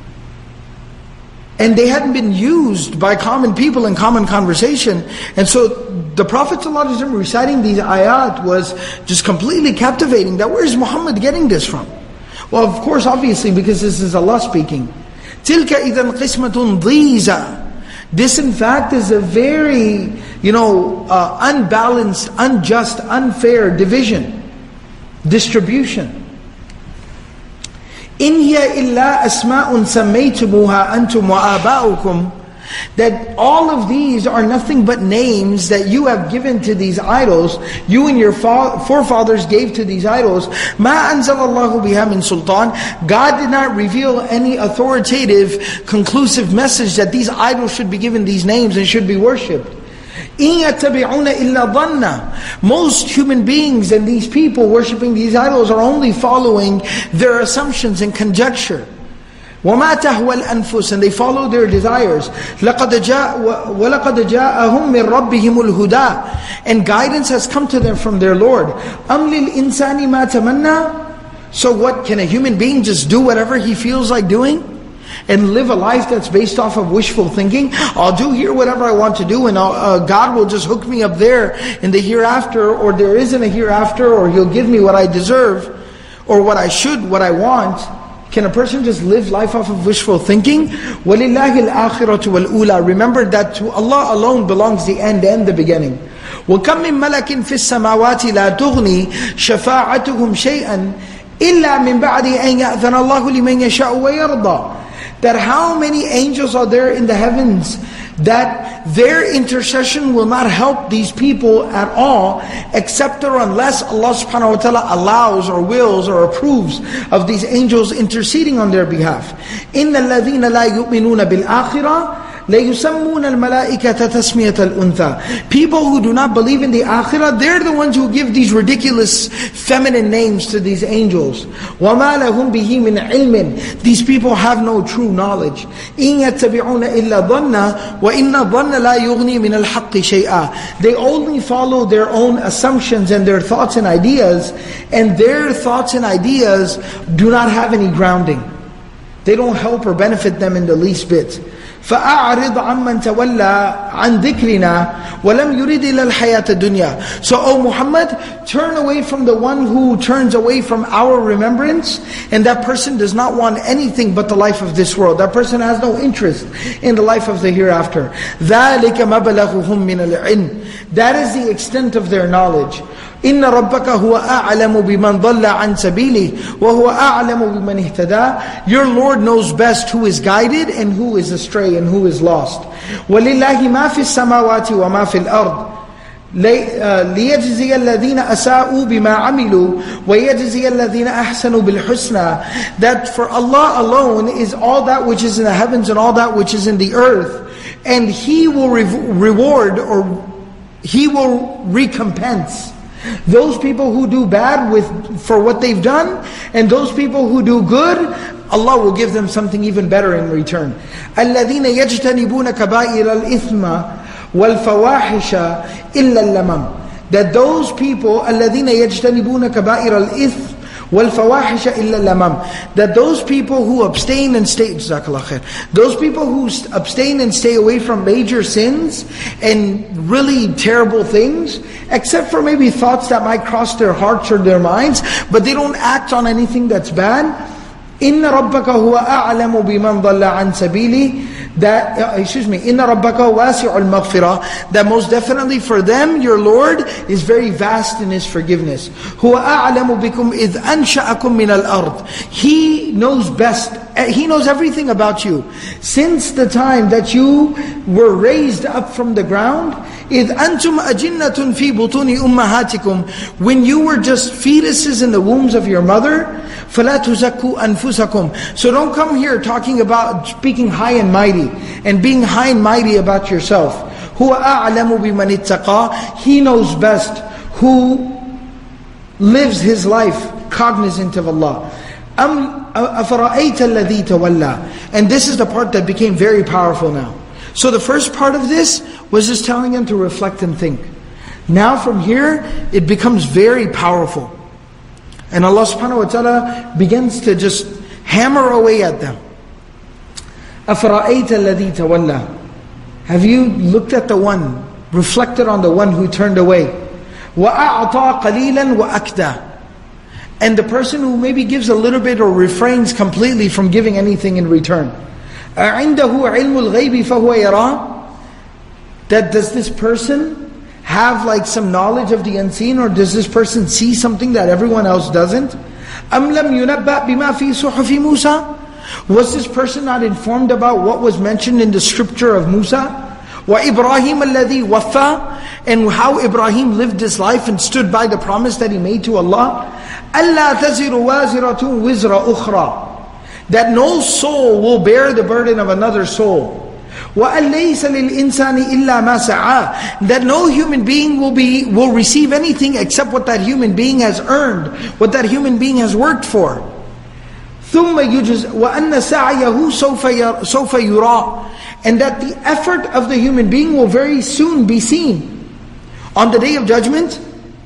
And they hadn't been used by common people in common conversation. And so the Prophet ﷺ reciting these ayat was just completely captivating. That where is Muhammad getting this from? Well, of course, obviously, because this is Allah speaking. تِلْكَ إِذًا قِسْمَةٌ ضِيزَى. This in fact is a very, you know, uh, unbalanced, unjust, unfair division, distribution. إِنْ هِيَ إِلَّا أَسْمَاءٌ سَمَّيْتُمُوهَا أَنْتُمْ وَآبَاؤُكُمْ. That all of these are nothing but names that you have given to these idols, you and your forefathers gave to these idols. مَا أَنزَلَ اللَّهُ بِهَا مِنْ سُلْطَانٍ. God did not reveal any authoritative, conclusive message that these idols should be given these names and should be worshipped. إِن يَتَّبِعُونَ إِلَّا ظَنَّ. Most human beings and these people worshipping these idols are only following their assumptions and conjecture. وَمَا تَهْوَى الْأَنفُسِ. And they follow their desires. لَقَدْ جَاء وَلَقَدْ جَاءَهُمْ مِنْ رَبِّهِمُ الْهُدَى. And guidance has come to them from their Lord. أَمْ لِلْإِنسَانِ مَا تَمَنَّى. So what, can a human being just do whatever he feels like doing? And live a life that's based off of wishful thinking? I'll do here whatever I want to do, and uh, God will just hook me up there in the hereafter, or there isn't a hereafter, or He'll give me what I deserve, or what I should, what I want. Can a person just live life off of wishful thinking? وَلِلَّهِ الْآخِرَةُ وَالْأُولَى. Remember that to Allah alone belongs the end and the beginning. وَكَمْ مِن مَلَكٍ فِي السَّمَاوَاتِ لَا تُغْنِي شَفَاعَتُهُمْ شَيْئًا إِلَّا مِن بَعْدِ أَن يَأْذَنَ اللَّهُ لِمَن يَشَاءُ وَيَرْضَى. That how many angels are there in the heavens that their intercession will not help these people at all, except or unless Allah subhanahu wa ta'ala allows or wills or approves of these angels interceding on their behalf. إِنَّ الَّذِينَ لَا يُؤْمِنُونَ بِالْآخِرَةِ لَيُسَمُّونَ الْمَلَائِكَةَ تَسْمِيَةَ الْأُنْثَى. People who do not believe in the akhirah, they're the ones who give these ridiculous feminine names to these angels. وَمَا لَهُمْ بِهِ مِنْ عِلْمٍ. These people have no true knowledge. إِن يَتَّبِعُونَ إِلَّا ظَنَّ وَإِنَّ الظَّنَّ لَا يُغْنِي مِنَ الْحَقِّ شَيْئًا. They only follow their own assumptions and their thoughts and ideas, and their thoughts and ideas do not have any grounding. They don't help or benefit them in the least bit. فَأَعْرِضْ عَمَّنْ تَوَلَّى عَنْ ذِكْرِنَا وَلَمْ يُرِدْ إِلَى الْحَيَاةَ الدُّنْيَا. So, O Muhammad, turn away from the one who turns away from our remembrance, and that person does not want anything but the life of this world. That person has no interest in the life of the hereafter. ذَلِكَ مَبْلَغُهُم مِّنَ الْعِلْمِ. That is the extent of their knowledge. إِنَّ رَبَّكَ هُوَ أَعْلَمُ بِمَنْ ضَلَّ عَنْ سَبِيلِهِ وَهُوَ أَعْلَمُ بِمَنْ اهْتَدَى. Your Lord knows best who is guided and who is astray and who is lost. وَلِلَّهِ مَا فِي السَّمَاوَاتِ وَمَا فِي الْأَرْضِ لِيَجْزِيَ الَّذِينَ أَسَاءُوا بِمَا عَمِلُوا وَيَجْزِيَ الَّذِينَ أَحْسَنُوا بِالْحُسْنَى. That for Allah alone is all that which is in the heavens and all that which is in the earth, and He will re- reward or He will recompense those people who do bad with for what they've done, and those people who do good, Allah will give them something even better in return. الَّذِينَ يَجْتَنِبُونَ كَبَائِرَ الْإِثْمَ وَالْفَوَاحِشَ إِلَّا اللَّمَمْ. That those people, الَّذِينَ يَجْتَنِبُونَ كَبَائِرَ الْإِثْمِ وَالْفَوَاحِشَ إِلَّا اللَّمَمْ. That those people who abstain and stay, Jazakallah khair, those people who abstain and stay away from major sins and really terrible things, except for maybe thoughts that might cross their hearts or their minds, but they don't act on anything that's bad. إِنَّ رَبَّكَ هُوَ أَعْلَمُ بِمَنْ ضَلَّ عَنْ سَبِيلِهِ. that, uh, excuse me, إِنَّ رَبَّكَ وَاسِعُ الْمَغْفِرَةِ, that most definitely for them, your Lord is very vast in His forgiveness. هُوَ أَعْلَمُ بِكُمْ إِذْ أَنْشَأَكُمْ مِنَ الْأَرْضِ. He knows best, He knows everything about you. Since the time that you were raised up from the ground, إِذْ أَنْتُمْ أَجِنَّةٌ فِي بُطُونِ أُمَّهَاتِكُمْ, when you were just fetuses in the wombs of your mother, فَلَا تُزَكُّوا أَنفُسَكُمْ. So don't come here talking about speaking high and mighty, and being high and mighty about yourself. هُوَ أَعْلَمُ بِمَنِ اتَّقَى. He knows best who lives his life cognizant of Allah. أَمْ أَفَرَأَيْتَ الَّذِي تَوَلَّى. And this is the part that became very powerful now. So the first part of this was just telling them to reflect and think. Now from here, it becomes very powerful. And Allah subhanahu wa ta'ala begins to just hammer away at them. أَفَرَأَيْتَ الَّذِي تَوَلَّى. Have you looked at the one, reflected on the one who turned away? وَأَعْطَى قَلِيلًا وَأَكْدَى. And the person who maybe gives a little bit or refrains completely from giving anything in return. أَعِنْدَهُ عِلْمُ الْغَيْبِ فَهُوَ يَرَى. That does this person have like some knowledge of the unseen, or does this person see something that everyone else doesn't? أَمْ لَمْ يُنَبَّأْ بِمَا فِي صُحُفِ مُوسَى. Was this person not informed about what was mentioned in the scripture of Musa? وَإِبْرَاهِيمَ الَّذِي وَفَّى. And how Ibrahim lived his life and stood by the promise that he made to Allah. أَلَّا تَزِرُ وَازِرَةٌ وِزْرَ أُخْرَى. That no soul will bear the burden of another soul. وَأَن لَيْسَ لِلْإِنسَانِ إِلَّا مَا سَعَى. That no human being will be will receive anything except what that human being has earned, what that human being has worked for. ثُمَّ يُجْزَ وَأَنَّ سَعْيَهُ سَوْفَ يُرَى. And that the effort of the human being will very soon be seen. On the Day of Judgment,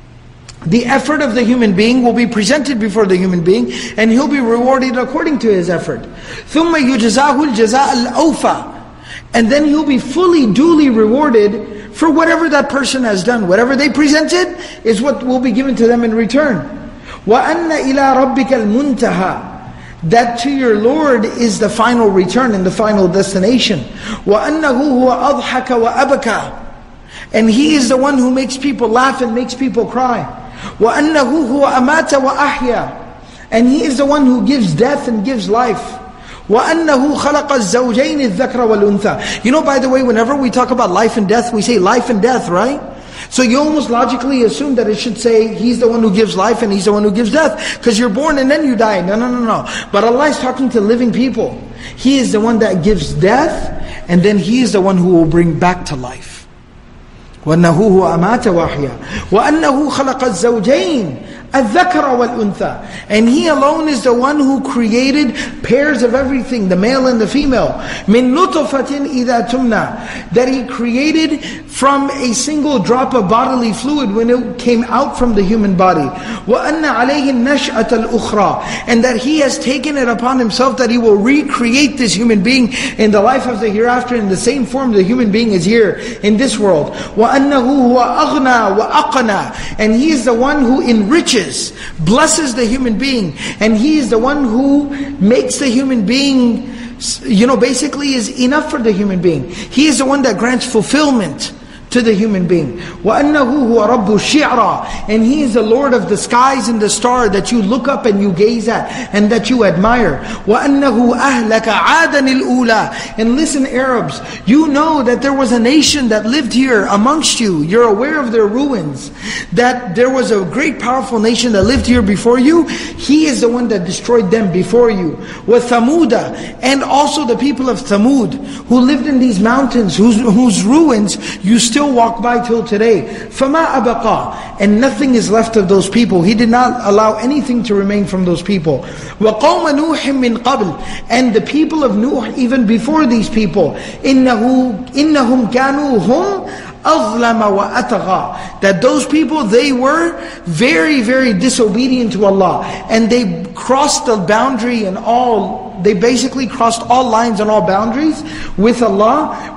the effort of the human being will be presented before the human being, and he'll be rewarded according to his effort. ثُمَّ يُجْزَاهُ الْجَزَاءَ الْأَوْفَى. And then he'll be fully, duly rewarded for whatever that person has done. Whatever they presented is what will be given to them in return. وَأَنَّ إِلَىٰ رَبِّكَ الْمُنْتَهَى. That to your Lord is the final return and the final destination. وَأَنَّهُ هُوَ أَضْحَكَ وَأَبْكَى. And He is the one who makes people laugh and makes people cry. وَأَنَّهُ هُوَ أَمَاتَ وَأَحْيَا. And He is the one who gives death and gives life. وَأَنَّهُ خَلَقَ الزَّوْجَيْنِ الذَّكْرَ وَالْأُنْثَى. You know, by the way, whenever we talk about life and death, we say life and death, right? So you almost logically assume that it should say He's the one who gives life and He's the one who gives death, because you're born and then you die. No, no, no, no. But Allah is talking to living people. He is the one that gives death, and then He is the one who will bring back to life. وَأَنَّهُ هُوَ أَمَاتَ وَأَحْيَا وَأَنَّهُ خَلَقَ الزَّوْجَيْنِ الذَّكَرَ وَالْأُنْثَى. And He alone is the one who created pairs of everything, the male and the female. مِن نُطْفَةٍ إِذَا تُمْنَى. That He created from a single drop of bodily fluid when it came out from the human body. وَأَنَّ عَلَيْهِ النَّشْأَةَ الْأُخْرَى. And that He has taken it upon Himself that He will recreate this human being in the life of the hereafter in the same form the human being is here in this world. وَأَنَّهُ هُوَ أَغْنَى وَأَقْنَى. And He is the one who enriches, blesses the human being, and He is the one who makes the human being, you know, basically is enough for the human being. He is the one that grants fulfillment to the human being. وَأَنَّهُ هُوَ رَبُّ الشِّعْرَى. And He is the Lord of the skies and the star that you look up and you gaze at and that you admire. وَأَنَّهُ أَهْلَكَ عَادًا الْأُولَى. And listen, Arabs, you know that there was a nation that lived here amongst you. You're aware of their ruins. That there was a great powerful nation that lived here before you. He is the one that destroyed them before you. وَثَمُودَ. And also the people of Thamud, who lived in these mountains, whose, whose ruins you still walk by till today. فَمَا أَبَقَى. And nothing is left of those people. He did not allow anything to remain from those people. وَقَوْمَ نُوحٍ مِّن قَبْلِ. And the people of Nuh, even before these people, إِنَّهُ إِنَّهُمْ كَانُوا هُمْ أَظْلَمَ وَأَتَغَى. That those people, they were very, very disobedient to Allah. And they crossed the boundary and all, they basically crossed all lines and all boundaries with Allah.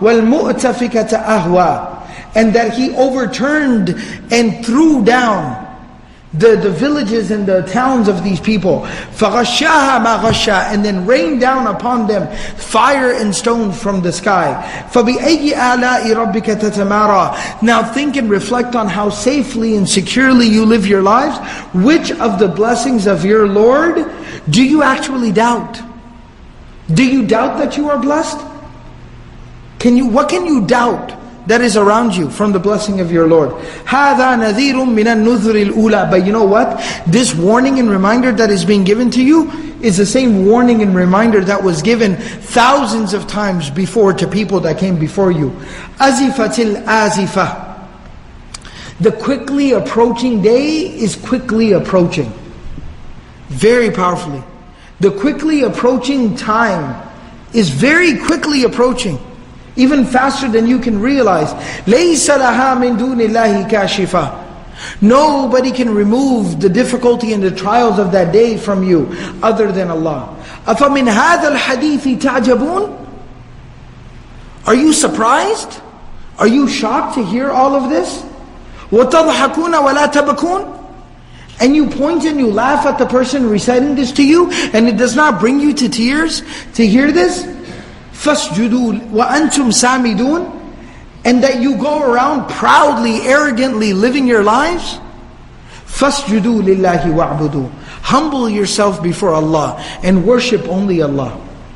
وَالْمُؤْتَفِكَةَ أَهْوَى. And that He overturned and threw down the, the villages and the towns of these people. فَغَشَّاهَا مَا غَشَّا, and then rain down upon them fire and stones from the sky. فَبِأَيِّ آلَاءِ رَبِّكَ تَتَمَارَى. Now think and reflect on how safely and securely you live your lives. Which of the blessings of your Lord do you actually doubt? Do you doubt that you are blessed? Can you? What can you doubt that is around you from the blessing of your Lord? هَذَا نَذِيرٌ مِنَ النُّذُرِ الْأُولَى. But you know what? This warning and reminder that is being given to you is the same warning and reminder that was given thousands of times before to people that came before you. أَزِفَتِ الْآزِفَةِ. The quickly approaching day is quickly approaching. Very powerfully. The quickly approaching time is very quickly approaching. Even faster than you can realize. لَيْسَ لَهَا مِن دُونِ اللَّهِ كَاشِفَةٌ. Nobody can remove the difficulty and the trials of that day from you other than Allah. أَفَمِنْ هَذَا الْحَدِيثِ تَعْجَبُونَ. Are you surprised? Are you shocked to hear all of this? وَتَضْحَكُونَ وَلَا تَبَكُونَ. And you point and you laugh at the person reciting this to you, and it does not bring you to tears to hear this? فَاسْجُدُوا وَأَنْتُمْ سَامِدُونَ. And that you go around proudly, arrogantly living your lives? فَاسْجُدُوا لِلَّهِ وَاعْبُدُوا. Humble yourself before Allah and worship only Allah.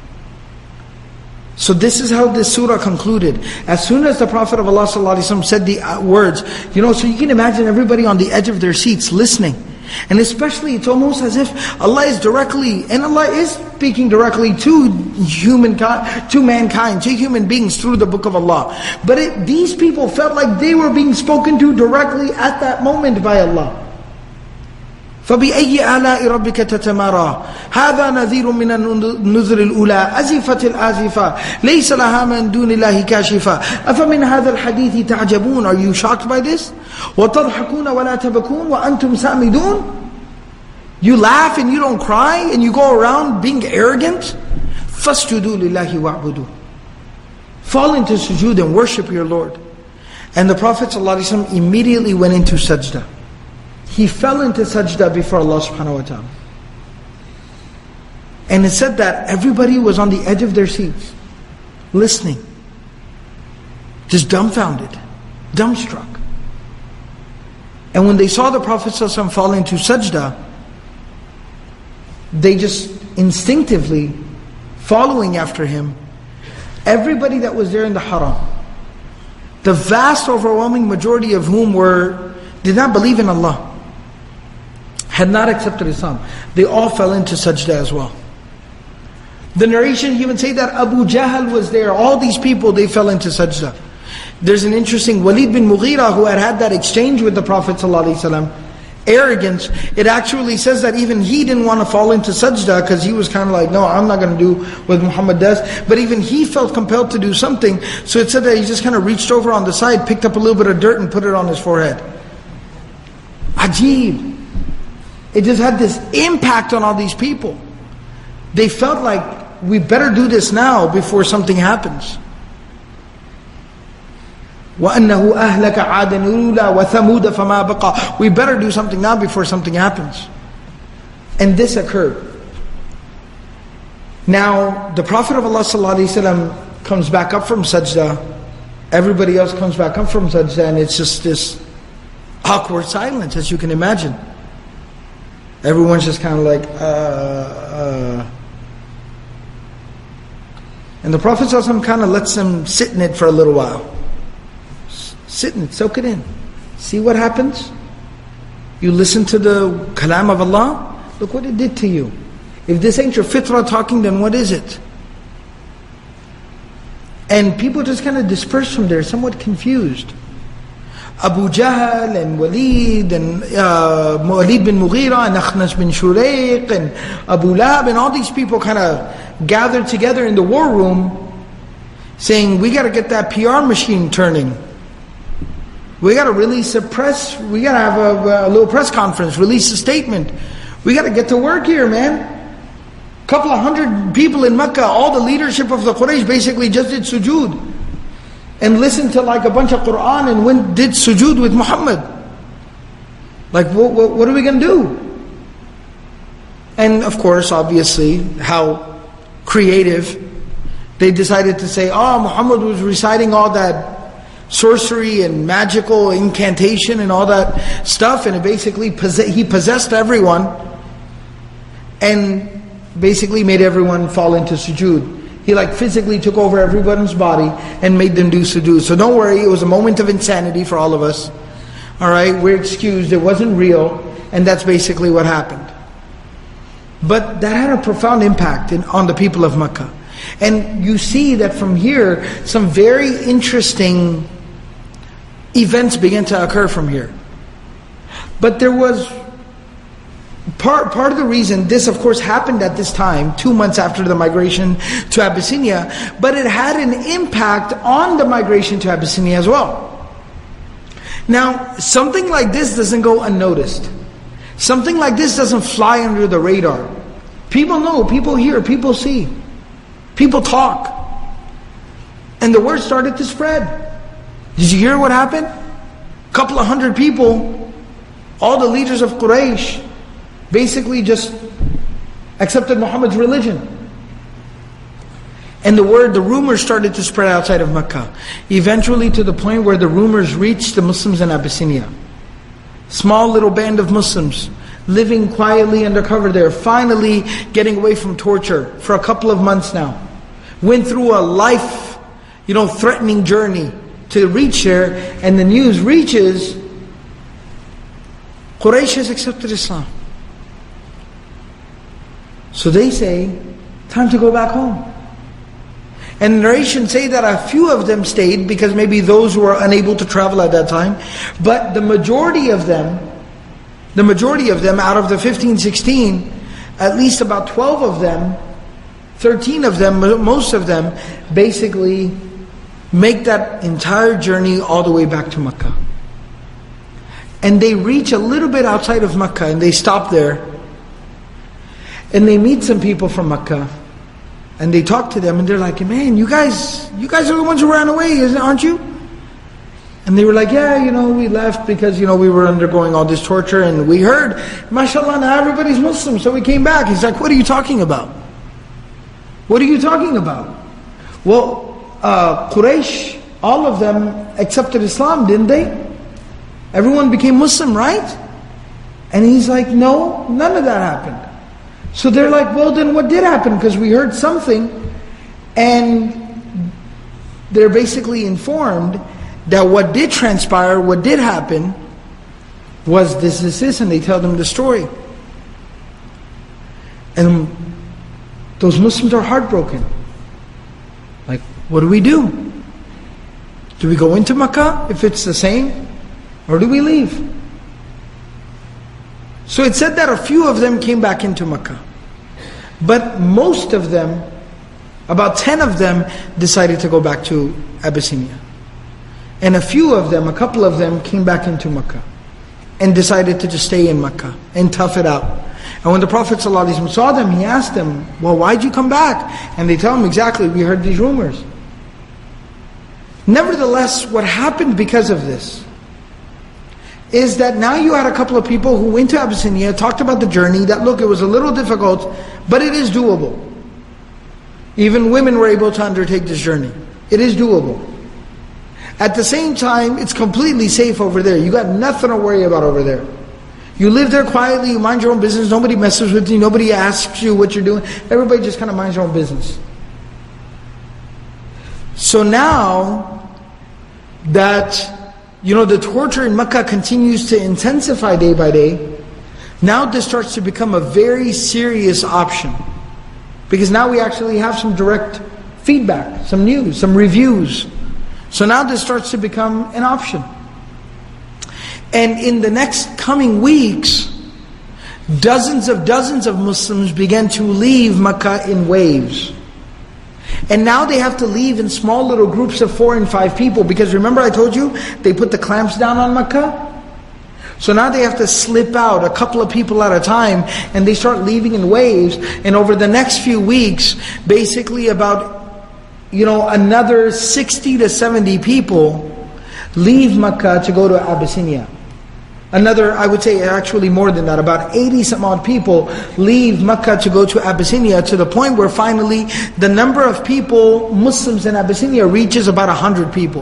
So this is how this surah concluded. As soon as the Prophet of Allah ﷺ said the words, you know, so you can imagine everybody on the edge of their seats listening. And especially it's almost as if Allah is directly, and Allah is speaking directly to humankind, to mankind, to human beings through the book of Allah. But it, these people felt like they were being spoken to directly at that moment by Allah. فَبِأَيِّ آلَاءِ رَبِّكَ تَتَمَارَى. هَذَا نَذِيرٌ مِنَ النُّذُرِ الْأُولَى أَزِفَتِ الْآزِفَةِ لَيْسَ لَهَا مِن دُونِ اللَّهِ كَاشِفَةٌ. أَفَمِنْ هَذَا الْحَدِيثِ تَعْجَبُونَ. Are you shocked by this? وَتَضْحَكُونَ وَلَا تَبَكُونَ وَأَنْتُمْ سَامِدُونَ. You laugh and you don't cry and you go around being arrogant? فَاسْجُدُوا لِلَّهِ وَاعْبُدُوا. Fall into sujood and worship your Lord. And the Prophet ﷺ immediately went into sajda. He fell into sajda before Allah subhanahu wa ta'ala. And it said that everybody was on the edge of their seats, listening, just dumbfounded, dumbstruck. And when they saw the Prophet ﷺ fall into sajda, they just instinctively, following after him, everybody that was there in the haram, the vast overwhelming majority of whom were did not believe in Allah, had not accepted Islam, they all fell into sajda as well. The narration even say that Abu Jahl was there. All these people, they fell into sajda. There's an interesting Walid bin Mughira who had had that exchange with the Prophet ﷺ. Arrogance. It actually says that even he didn't want to fall into sajda because he was kind of like, no, I'm not going to do what Muhammad does. But even he felt compelled to do something. So it said that he just kind of reached over on the side, picked up a little bit of dirt and put it on his forehead. Ajib. It just had this impact on all these people. They felt like, we better do this now before something happens. وَأَنَّهُ أَهْلَكَ عَادًا الْأُولَى وَثَمُودَ فَمَا بَقَى. We better do something now before something happens. And this occurred. Now, the Prophet of Allah ﷺ comes back up from sajda. Everybody else comes back up from sajda, and it's just this awkward silence, as you can imagine. Everyone's just kind of like, uh, uh. And the Prophet ﷺ kind of lets them sit in it for a little while. Sit in it, soak it in. See what happens? You listen to the kalam of Allah, look what it did to you. If this ain't your fitrah talking, then what is it? And people just kind of disperse from there, somewhat confused. Abu Jahl and Walid and uh, Walid bin Mughira and Akhnas bin Shurayq and Abu Lahab and all these people kind of gathered together in the war room saying, we got to get that P R machine turning. We got to release a press, we got to have a, a little press conference, release a statement. We got to get to work here, man. A couple of hundred people in Mecca, all the leadership of the Quraysh basically just did sujood. And listened to like a bunch of Qur'an and went did sujood with Muhammad. Like, what, what, what are we going to do? And of course, obviously, how creative. They decided to say, oh, Muhammad was reciting all that sorcery and magical incantation and all that stuff, and it basically, possess- he possessed everyone and basically made everyone fall into sujood. He like physically took over everyone's body and made them do sujood. So don't worry, it was a moment of insanity for all of us. Alright, we're excused, it wasn't real, and that's basically what happened. But that had a profound impact in, on the people of Mecca. And you see that from here, some very interesting events began to occur from here. But there was, part, part of the reason, this of course happened at this time, two months after the migration to Abyssinia, but it had an impact on the migration to Abyssinia as well. Now, something like this doesn't go unnoticed. Something like this doesn't fly under the radar. People know, people hear, people see. People talk. And the word started to spread. Did you hear what happened? A couple of hundred people, all the leaders of Quraysh, basically just accepted Muhammad's religion. And the word, the rumors started to spread outside of Mecca. Eventually to the point where the rumors reached the Muslims in Abyssinia. Small little band of Muslims living quietly undercover there, finally getting away from torture for a couple of months now. Went through a life, you know, threatening journey to reach there, and the news reaches, Quraysh has accepted Islam. So they say, time to go back home. And narrations say that a few of them stayed because maybe those who were unable to travel at that time. But the majority of them, the majority of them out of the fifteen, sixteen, at least about twelve of them, thirteen of them, most of them, basically make that entire journey all the way back to Mecca. And they reach a little bit outside of Mecca and they stop there. And they meet some people from Mecca. And they talk to them and they're like, man, you guys, you guys are the ones who ran away, aren't you? And they were like, yeah, you know, we left because, you know, we were undergoing all this torture and we heard, mashallah, now everybody's Muslim, so we came back. He's like, what are you talking about? What are you talking about? Well, uh, Quraysh, all of them accepted Islam, didn't they? Everyone became Muslim, right? And he's like, no, none of that happened. So they're like, well then what did happen? Because we heard something. And they're basically informed that what did transpire, what did happen, was this, this, this, and they tell them the story. And those Muslims are heartbroken. Like, what do we do? Do we go into Makkah if it's the same? Or do we leave? So it said that a few of them came back into Makkah. But most of them, about ten of them, decided to go back to Abyssinia. And a few of them, a couple of them, came back into Makkah and decided to just stay in Makkah and tough it out. And when the Prophet ﷺ saw them, he asked them, well, why'd you come back? And they tell him, exactly, we heard these rumors. Nevertheless, what happened because of this is that now you had a couple of people who went to Abyssinia, talked about the journey, that look, it was a little difficult, but it is doable. Even women were able to undertake this journey. It is doable. At the same time, it's completely safe over there. You got nothing to worry about over there. You live there quietly, you mind your own business, nobody messes with you, nobody asks you what you're doing. Everybody just kind of minds their own business. So now that, you know, the torture in Mecca continues to intensify day by day, now this starts to become a very serious option. Because now we actually have some direct feedback, some news, some reviews. So now this starts to become an option. And in the next coming weeks, dozens of dozens of Muslims began to leave Mecca in waves. And now they have to leave in small little groups of four and five people. Because remember I told you, they put the clamps down on Mecca? So now they have to slip out a couple of people at a time, and they start leaving in waves. And over the next few weeks, basically about, you know, another sixty to seventy people leave Mecca to go to Abyssinia. Another, I would say actually more than that, about eighty some odd people leave Mecca to go to Abyssinia, to the point where finally the number of people, Muslims in Abyssinia, reaches about one hundred people.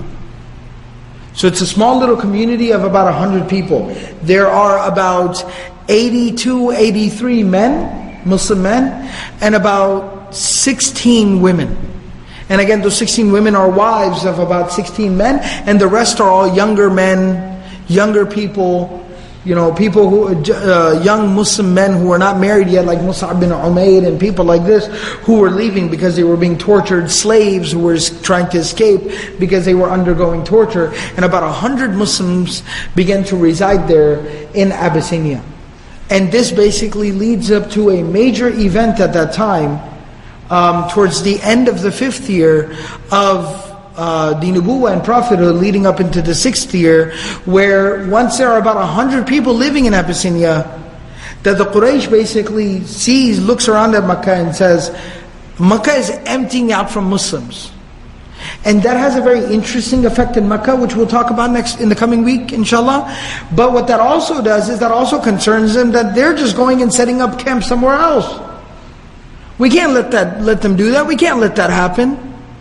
So it's a small little community of about one hundred people. There are about eighty-two, eighty-three men, Muslim men, and about sixteen women. And again, those sixteen women are wives of about sixteen men, and the rest are all younger men, younger people, you know, people who, uh, young Muslim men who were not married yet, like Mus'ab bin Umayr and people like this, who were leaving because they were being tortured, slaves who were trying to escape because they were undergoing torture. And about a hundred Muslims began to reside there in Abyssinia. And this basically leads up to a major event at that time, um, towards the end of the fifth year of Uh, the Nubuwah and Prophethood, leading up into the sixth year, where once there are about a hundred people living in Abyssinia, that the Quraysh basically sees, looks around at Makkah and says, Makkah is emptying out from Muslims. And that has a very interesting effect in Makkah, which we'll talk about next in the coming week, inshallah. But what that also does is that also concerns them that they're just going and setting up camp somewhere else. We can't let that let them do that. We can't let that happen.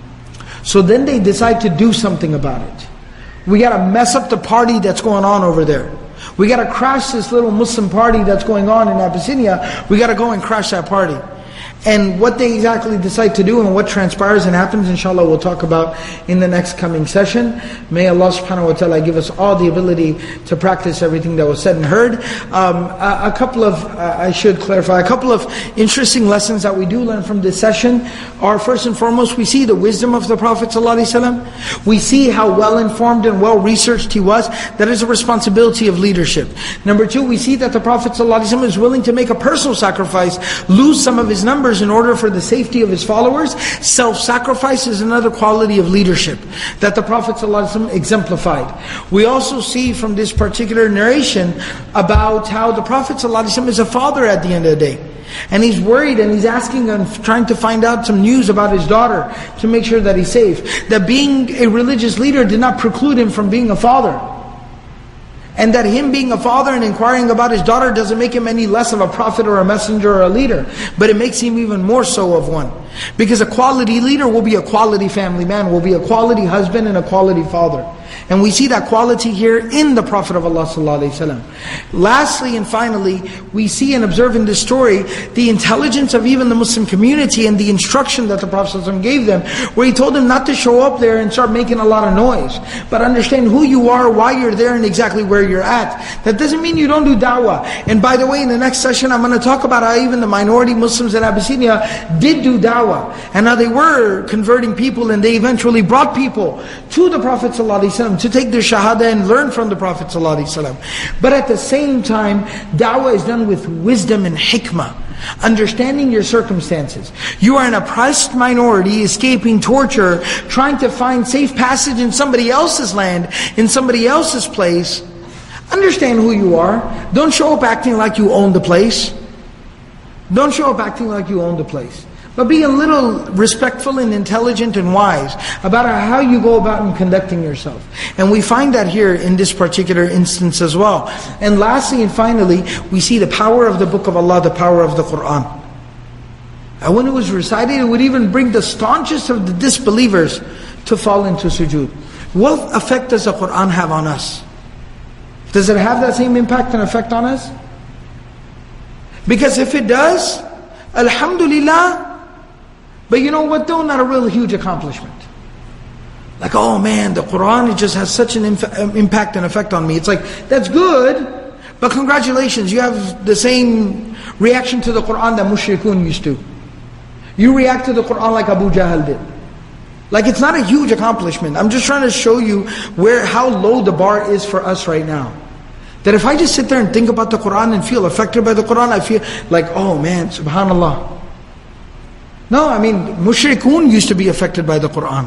So then they decide to do something about it. We got to mess up the party that's going on over there. We got to crash this little Muslim party that's going on in Abyssinia. We got to go and crash that party. And what they exactly decide to do and what transpires and happens, inshallah, we'll talk about in the next coming session. May Allah subhanahu wa ta'ala give us all the ability to practice everything that was said and heard. Um, a, a couple of, uh, I should clarify, a couple of interesting lessons that we do learn from this session are, first and foremost, we see the wisdom of the Prophet ﷺ. We see how well informed and well researched he was. That is a responsibility of leadership. Number two, we see that the Prophet ﷺ is willing to make a personal sacrifice, lose some of his numbers in order for the safety of his followers. Self-sacrifice is another quality of leadership that the Prophet ﷺ exemplified. We also see from this particular narration about how the Prophet ﷺ is a father at the end of the day. And he's worried and he's asking and trying to find out some news about his daughter to make sure that he's safe. That being a religious leader did not preclude him from being a father. And that him being a father and inquiring about his daughter doesn't make him any less of a prophet or a messenger or a leader. But it makes him even more so of one. Because a quality leader will be a quality family man, will be a quality husband and a quality father. And we see that quality here in the Prophet of Allah sallallahu alaihi wasallam. Lastly and finally, we see and observe in this story the intelligence of even the Muslim community and the instruction that the Prophet sallallahu alaihi wasallam gave them, where he told them not to show up there and start making a lot of noise, but understand who you are, why you're there, and exactly where you're at. That doesn't mean you don't do da'wah. And by the way, in the next session, I'm going to talk about how even the minority Muslims in Abyssinia did do da'wah, and how they were converting people, and they eventually brought people to the Prophet sallallahu alaihi wasallam to take their shahada and learn from the Prophet ﷺ. But at the same time, da'wah is done with wisdom and hikmah, understanding your circumstances. You are an oppressed minority escaping torture, trying to find safe passage in somebody else's land, in somebody else's place. Understand who you are. Don't show up acting like you own the place. Don't show up acting like you own the place. But be a little respectful and intelligent and wise about how you go about in conducting yourself. And we find that here in this particular instance as well. And lastly and finally, we see the power of the Book of Allah, the power of the Qur'an. And when it was recited, it would even bring the staunchest of the disbelievers to fall into sujood. What effect does the Qur'an have on us? Does it have that same impact and effect on us? Because if it does, alhamdulillah. But you know what though? Not a real huge accomplishment. Like, oh man, the Qur'an, it just has such an impact and effect on me. It's like, that's good, but congratulations, you have the same reaction to the Qur'an that mushrikun used to. You react to the Qur'an like Abu Jahl did. Like, it's not a huge accomplishment. I'm just trying to show you where how low the bar is for us right now. That if I just sit there and think about the Qur'an and feel affected by the Qur'an, I feel like, oh man, subhanallah. No, I mean, mushrikun used to be affected by the Qur'an.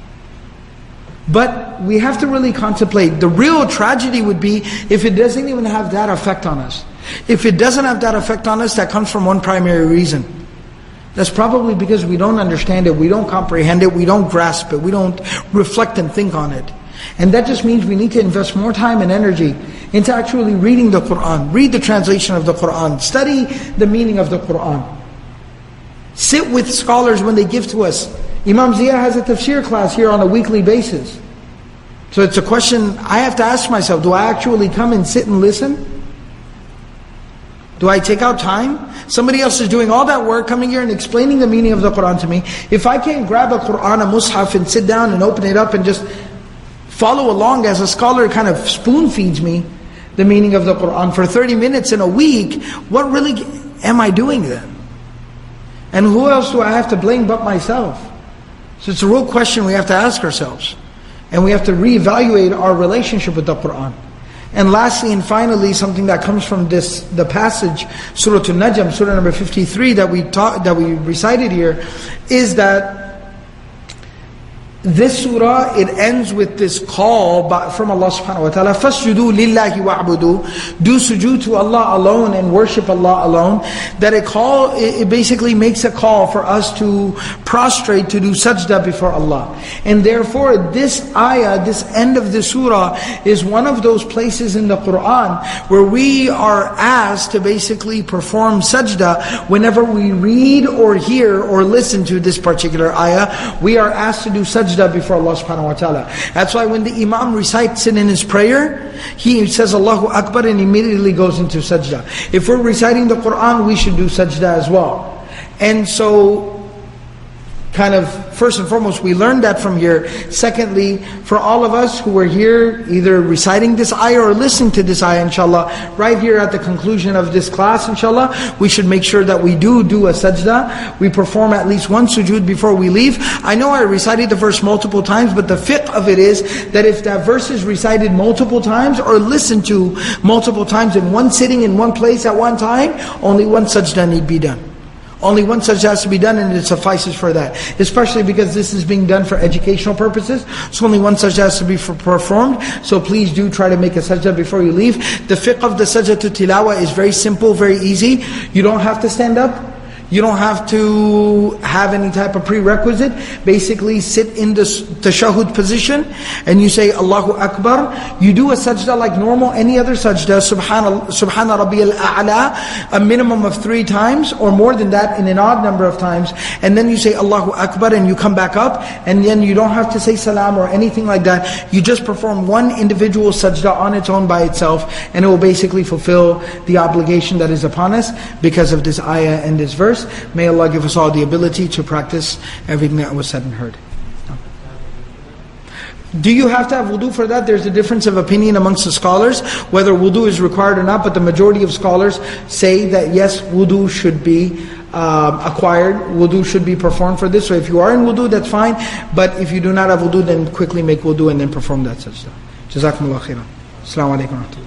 But we have to really contemplate. The real tragedy would be if it doesn't even have that effect on us. If it doesn't have that effect on us, that comes from one primary reason. That's probably because we don't understand it, we don't comprehend it, we don't grasp it, we don't reflect and think on it. And that just means we need to invest more time and energy into actually reading the Qur'an. Read the translation of the Qur'an. Study the meaning of the Qur'an. Sit with scholars when they give to us. Imam Zia has a tafsir class here on a weekly basis. So it's a question I have to ask myself, do I actually come and sit and listen? Do I take out time? Somebody else is doing all that work, coming here and explaining the meaning of the Qur'an to me. If I can't grab a Qur'an, a mushaf, and sit down and open it up and just follow along as a scholar kind of spoon feeds me the meaning of the Qur'an for thirty minutes in a week, what really am I doing then? And who else do I have to blame but myself? So it's a real question we have to ask ourselves. And we have to reevaluate our relationship with the Qur'an. And lastly and finally, something that comes from this, the passage, Surah An-Najm, Surah number fifty-three that we taught, that we recited here, is that this surah, it ends with this call by, from Allah subhanahu wa ta'ala, فَاسْجُدُوا لِلَّهِ وَعْبُدُوا, do sujood to Allah alone and worship Allah alone. That it call, it basically makes a call for us to prostrate, to do sajda before Allah. And therefore this ayah, this end of the surah, is one of those places in the Qur'an where we are asked to basically perform sajda whenever we read or hear or listen to this particular ayah. We are asked to do sajda before Allah subhanahu wa ta'ala. That's why when the Imam recites it in his prayer, he says Allahu Akbar and immediately goes into sajda. If we're reciting the Qur'an, we should do sajda as well. And so, kind of, first and foremost, we learned that from here. Secondly, for all of us who are here, either reciting this ayah or listening to this ayah, inshallah, right here at the conclusion of this class, inshallah, we should make sure that we do do a sajda. We perform at least one sujood before we leave. I know I recited the verse multiple times, but the fiqh of it is that if that verse is recited multiple times or listened to multiple times in one sitting, in one place at one time, only one sajda need be done. Only one sajda has to be done and it suffices for that. Especially because this is being done for educational purposes. So only one sajda has to be for performed. So please do try to make a sajda before you leave. The fiqh of the sajda to tilawa is very simple, very easy. You don't have to stand up. You don't have to have any type of prerequisite. Basically sit in the tashahud position and you say Allahu Akbar. You do a sajda like normal any other sajda, Subhana, Subhana Rabbiyal A'la, a minimum of three times or more than that in an odd number of times. And then you say Allahu Akbar and you come back up, and then you don't have to say salam or anything like that. You just perform one individual sajda on its own by itself, and it will basically fulfill the obligation that is upon us because of this ayah and this verse. May Allah give us all the ability to practice everything that was said and heard. Do you have to have wudu for that? There's a difference of opinion amongst the scholars whether wudu is required or not, but the majority of scholars say that yes, wudu should be um, acquired, wudu should be performed for this. So if you are in wudu, that's fine, but if you do not have wudu, then quickly make wudu and then perform that sajda. Jazakumullah khairan. Assalamu alaikum.